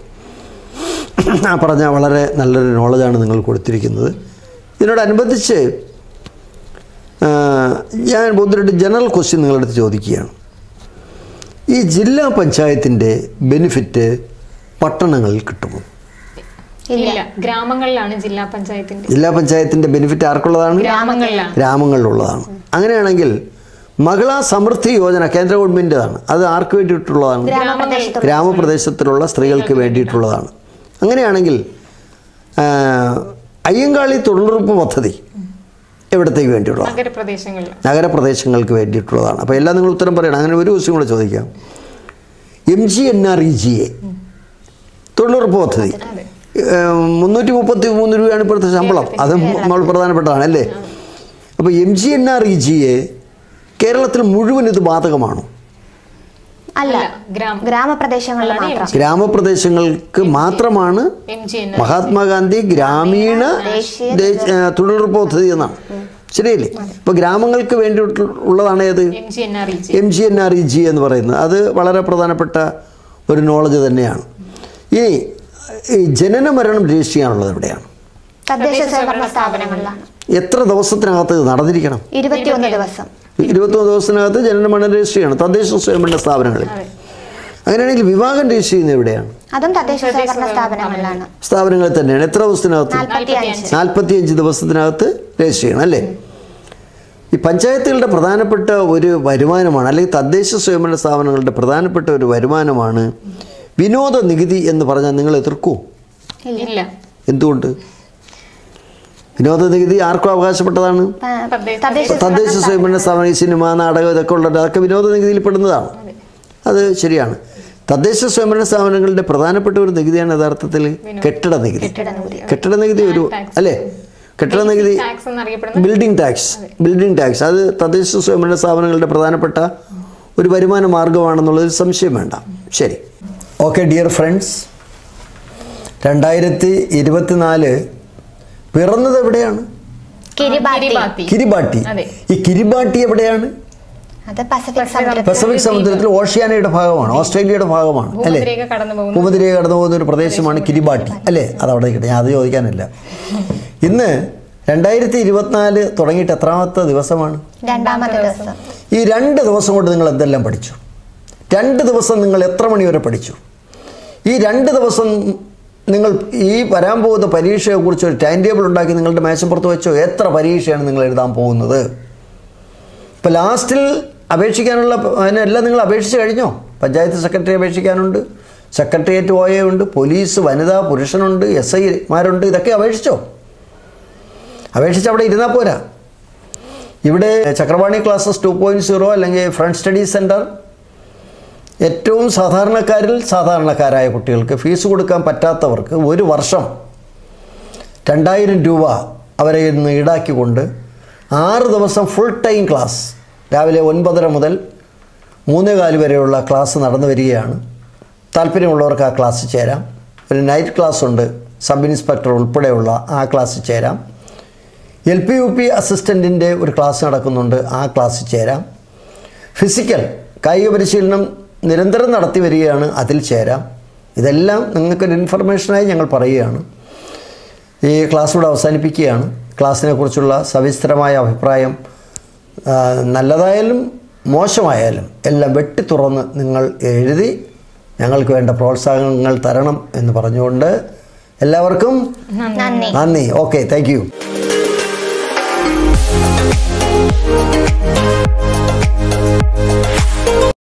ആ പറഞ്ഞ വളരെ നല്ലൊരു നോളജാണ് നിങ്ങൾ കൊടുത്തിരിക്കുന്നത്. ഇതിനോടനുബന്ധിച്ച് ഞാൻ 1-2 ജനറൽ ക്വസ്റ്റ്യൻ നിങ്ങളടുത്ത് ചോദിക്കുകയാണ്. ഈ ജില്ലാ പഞ്ചായത്തിൻ്റെ ബെനിഫിറ്റ് പട്ടണങ്ങളിൽ കിട്ടുമോ? ഗ്രാമങ്ങളിലാണ് ജില്ലാ പഞ്ചായത്തിന്റെ ബെനിഫിറ്റ് ആർക്കുള്ളതാണ്? ഗ്രാമങ്ങളിലുള്ളതാണ്. അങ്ങനെയാണെങ്കിൽ മഹിളാ സമൃദ്ധി യോജന കേന്ദ്ര ഗവൺമെന്റിൻ്റെതാണ്. അത് ആർക്ക് വേണ്ടിയിട്ടുള്ളതാണ്? ഗ്രാമപ്രദേശത്തിലുള്ള സ്ത്രീകൾക്ക് വേണ്ടിയിട്ടുള്ളതാണ്. അങ്ങനെയാണെങ്കിൽ അയ്യങ്കാളി തൊഴിലുറപ്പ് പദ്ധതി എവിടത്തേക്ക് വേണ്ടിയിട്ടുള്ളതാണ്? നഗരപ്രദേശങ്ങൾക്ക് വേണ്ടിയിട്ടുള്ളതാണ്. അപ്പോൾ എല്ലാം നിങ്ങൾ ഉത്തരം പറയണം. അങ്ങനെ ഒരു ക്വസ്റ്റ്യൻ കൂടെ ചോദിക്കാം. MGNREGA തൊഴിലുറപ്പ് പദ്ധതി 333 രൂപയാണ് ഇപ്പോഴത്തെ ശമ്പളം. അത് നമ്മൾ പ്രധാനപ്പെട്ടതാണ് അല്ലേ? അപ്പോൾ MGNREGA കേരളത്തിൽ മുഴുവൻ ഇത് ബാധകമാണോ? അല്ല, ഗ്രാമപ്രദേശങ്ങൾക്ക് മാത്രമാണ് മഹാത്മാഗാന്ധി ഗ്രാമീണ തൊഴിലുറപ്പ് പദ്ധതി എന്നാണ്. ശരിയല്ലേ? ഇപ്പോൾ ഗ്രാമങ്ങൾക്ക് വേണ്ടിയിട്ടുള്ളതാണ് ഏത്? MGNREGA എന്ന് പറയുന്നത്. അത് വളരെ പ്രധാനപ്പെട്ട ഒരു നോളജ് തന്നെയാണ്. ഇനി ഈ ജനന മരണം രജിസ്റ്റർ ചെയ്യാനുള്ളത് എവിടെയാണ്? എത്ര ദിവസത്തിനകത്ത് നടന്നിരിക്കണം? 21 ദിവസം. 21 ദിവസത്തിനകത്ത് ജനന മരണം രജിസ്റ്റർ ചെയ്യണം തദ്ദേശ സ്വയംഭരണ സ്ഥാപനങ്ങളിൽ. അങ്ങനെയാണെങ്കിൽ വിവാഹം രജിസ്റ്റർ ചെയ്യുന്നത് എവിടെയാണ്? അതും തദ്ദേശ സ്വയംഭരണ സ്ഥാപനങ്ങളിൽ തന്നെയാണ്. എത്ര ദിവസത്തിനകത്ത്? 45 ദിവസത്തിനകത്ത് രജിസ്റ്റർ ചെയ്യണം അല്ലേ? ഈ പഞ്ചായത്തുകളുടെ പ്രധാനപ്പെട്ട ഒരു വരുമാനമാണ്, അല്ലെങ്കിൽ തദ്ദേശ സ്വയംഭരണ സ്ഥാപനങ്ങളുടെ പ്രധാനപ്പെട്ട ഒരു വരുമാനമാണ് വിനോദ നികുതി എന്ന് പറഞ്ഞാൽ നിങ്ങൾ എതിർക്കൂ? എന്തുകൊണ്ട്? വിനോദ നികുതി ആർക്കും അവകാശപ്പെട്ടതാണ്? തദ്ദേശ സ്വയംഭരണ സ്ഥാപനം. ഈ സിനിമ, നാടകം ഇതൊക്കെ ഉള്ളത് അതൊക്കെ വിനോദ നികുതിയിൽ പെടുന്നതാണ്. അത് ശരിയാണ്. തദ്ദേശ സ്വയംഭരണ സ്ഥാപനങ്ങളുടെ പ്രധാനപ്പെട്ട ഒരു നികുതിയാണ് യഥാർത്ഥത്തിൽ കെട്ടിട നികുതി. ഒരു അല്ലേ? കെട്ടിട നികുതി, ബിൽഡിംഗ് ടാക്സ് അത് തദ്ദേശ സ്വയംഭരണ സ്ഥാപനങ്ങളുടെ പ്രധാനപ്പെട്ട ഒരു വരുമാന മാർഗമാണെന്നുള്ളതിൽ സംശയം വേണ്ട. ശരി. ഓക്കെ ഡിയർ ഫ്രണ്ട്സ്, 2024 പിറന്നത് എവിടെയാണ്? കിരിബാട്ടി. ഈ കിരിബാട്ടി എവിടെയാണ്? അത് പസഫിക് സമുദ്രത്തിൽ ഓഷ്യാനയുടെ ഭാഗമാണ്, ഓസ്ട്രേലിയയുടെ ഭാഗമാണ് അല്ലേ? ഭൂമധ്യരേഖ കടന്നു പോകുന്ന ഒരു പ്രദേശമാണ് കിരിബാട്ടി അല്ലേ? അതവിടെ നിൽക്കട്ടെ, ഞാൻ അത് ചോദിക്കാനില്ല. ഇന്ന് 2024 തുടങ്ങിയിട്ട് എത്രാമത്തെ ദിവസമാണ്? 2ാമത്തെ ദിവസം. ഈ 2 ദിവസം കൊണ്ട് നിങ്ങൾ എന്തെല്ലാം പഠിച്ചു? 2 ദിവസം നിങ്ങൾ എത്ര മണി വരെ പഠിച്ചു? ഈ 2 ദിവസം നിങ്ങൾ ഈ വരാൻ പോകുന്ന പരീക്ഷയെക്കുറിച്ച് ഒരു ടൈം ടേബിൾ ഉണ്ടാക്കി നിങ്ങളുടെ മേശപ്പുറത്ത് വെച്ചോ? എത്ര പരീക്ഷയാണ് നിങ്ങൾ എഴുതാൻ പോകുന്നത്? ഇപ്പോൾ ലാസ്റ്റിൽ അപേക്ഷിക്കാനുള്ള അതിനെല്ലാം നിങ്ങൾ അപേക്ഷിച്ച് കഴിഞ്ഞോ? പഞ്ചായത്ത് സെക്രട്ടറി അപേക്ഷിക്കാനുണ്ട്, സെക്രട്ടേറിയറ്റ് OA ഉണ്ട്, പോലീസ്, വനിതാ, പുരുഷനുണ്ട്, SIമാരുണ്ട്. ഇതൊക്കെ അപേക്ഷിച്ചോ? അപേക്ഷിച്ച് അവിടെ ഇരുന്നാൽ പോരാ. ഇവിടെ ചക്രവാണി ക്ലാസ്സസ് 2.0 അല്ലെങ്കിൽ ഫ്രണ്ട് സ്റ്റഡി സെൻറ്റർ ഏറ്റവും സാധാരണക്കാരായ കുട്ടികൾക്ക് ഫീസ് കൊടുക്കാൻ പറ്റാത്തവർക്ക് ഒരു വർഷം 2000 രൂപ അവരെ ഇന്ന് ഈടാക്കിക്കൊണ്ട് 6 ദിവസം ഫുൾ ടൈം ക്ലാസ്, രാവിലെ 9:30 മുതൽ 3:15 വരെയുള്ള ക്ലാസ് നടന്നു വരികയാണ്. താല്പര്യമുള്ളവർക്ക് ആ ക്ലാസ് ചേരാം. ഒരു നൈറ്റ് ക്ലാസ് ഉണ്ട്, സബ് ഇൻസ്പെക്ടർ ഉൾപ്പെടെയുള്ള ആ ക്ലാസ്സിൽ ചേരാം. LP UP അസിസ്റ്റൻറ്റിൻ്റെ ഒരു ക്ലാസ് നടക്കുന്നുണ്ട്, ആ ക്ലാസ്സിൽ ചേരാം. ഫിസിക്കൽ കായിക പരിശീലനം നിരന്തരം നടത്തി വരികയാണ്, അതിൽ ചേരാം. ഇതെല്ലാം നിങ്ങൾക്കൊരു ഇൻഫർമേഷനായി ഞങ്ങൾ പറയുകയാണ്. ഈ ക്ലാസ് ഇവിടെ അവസാനിപ്പിക്കുകയാണ്. ക്ലാസ്സിനെ കുറിച്ചുള്ള സവിസ്തരമായ അഭിപ്രായം നല്ലതായാലും മോശമായാലും എല്ലാം വെട്ടി തുറന്ന് നിങ്ങൾ എഴുതി ഞങ്ങൾക്ക് വേണ്ട പ്രോത്സാഹനങ്ങൾ തരണം എന്ന് പറഞ്ഞുകൊണ്ട് എല്ലാവർക്കും നന്ദി. Okay, thank U.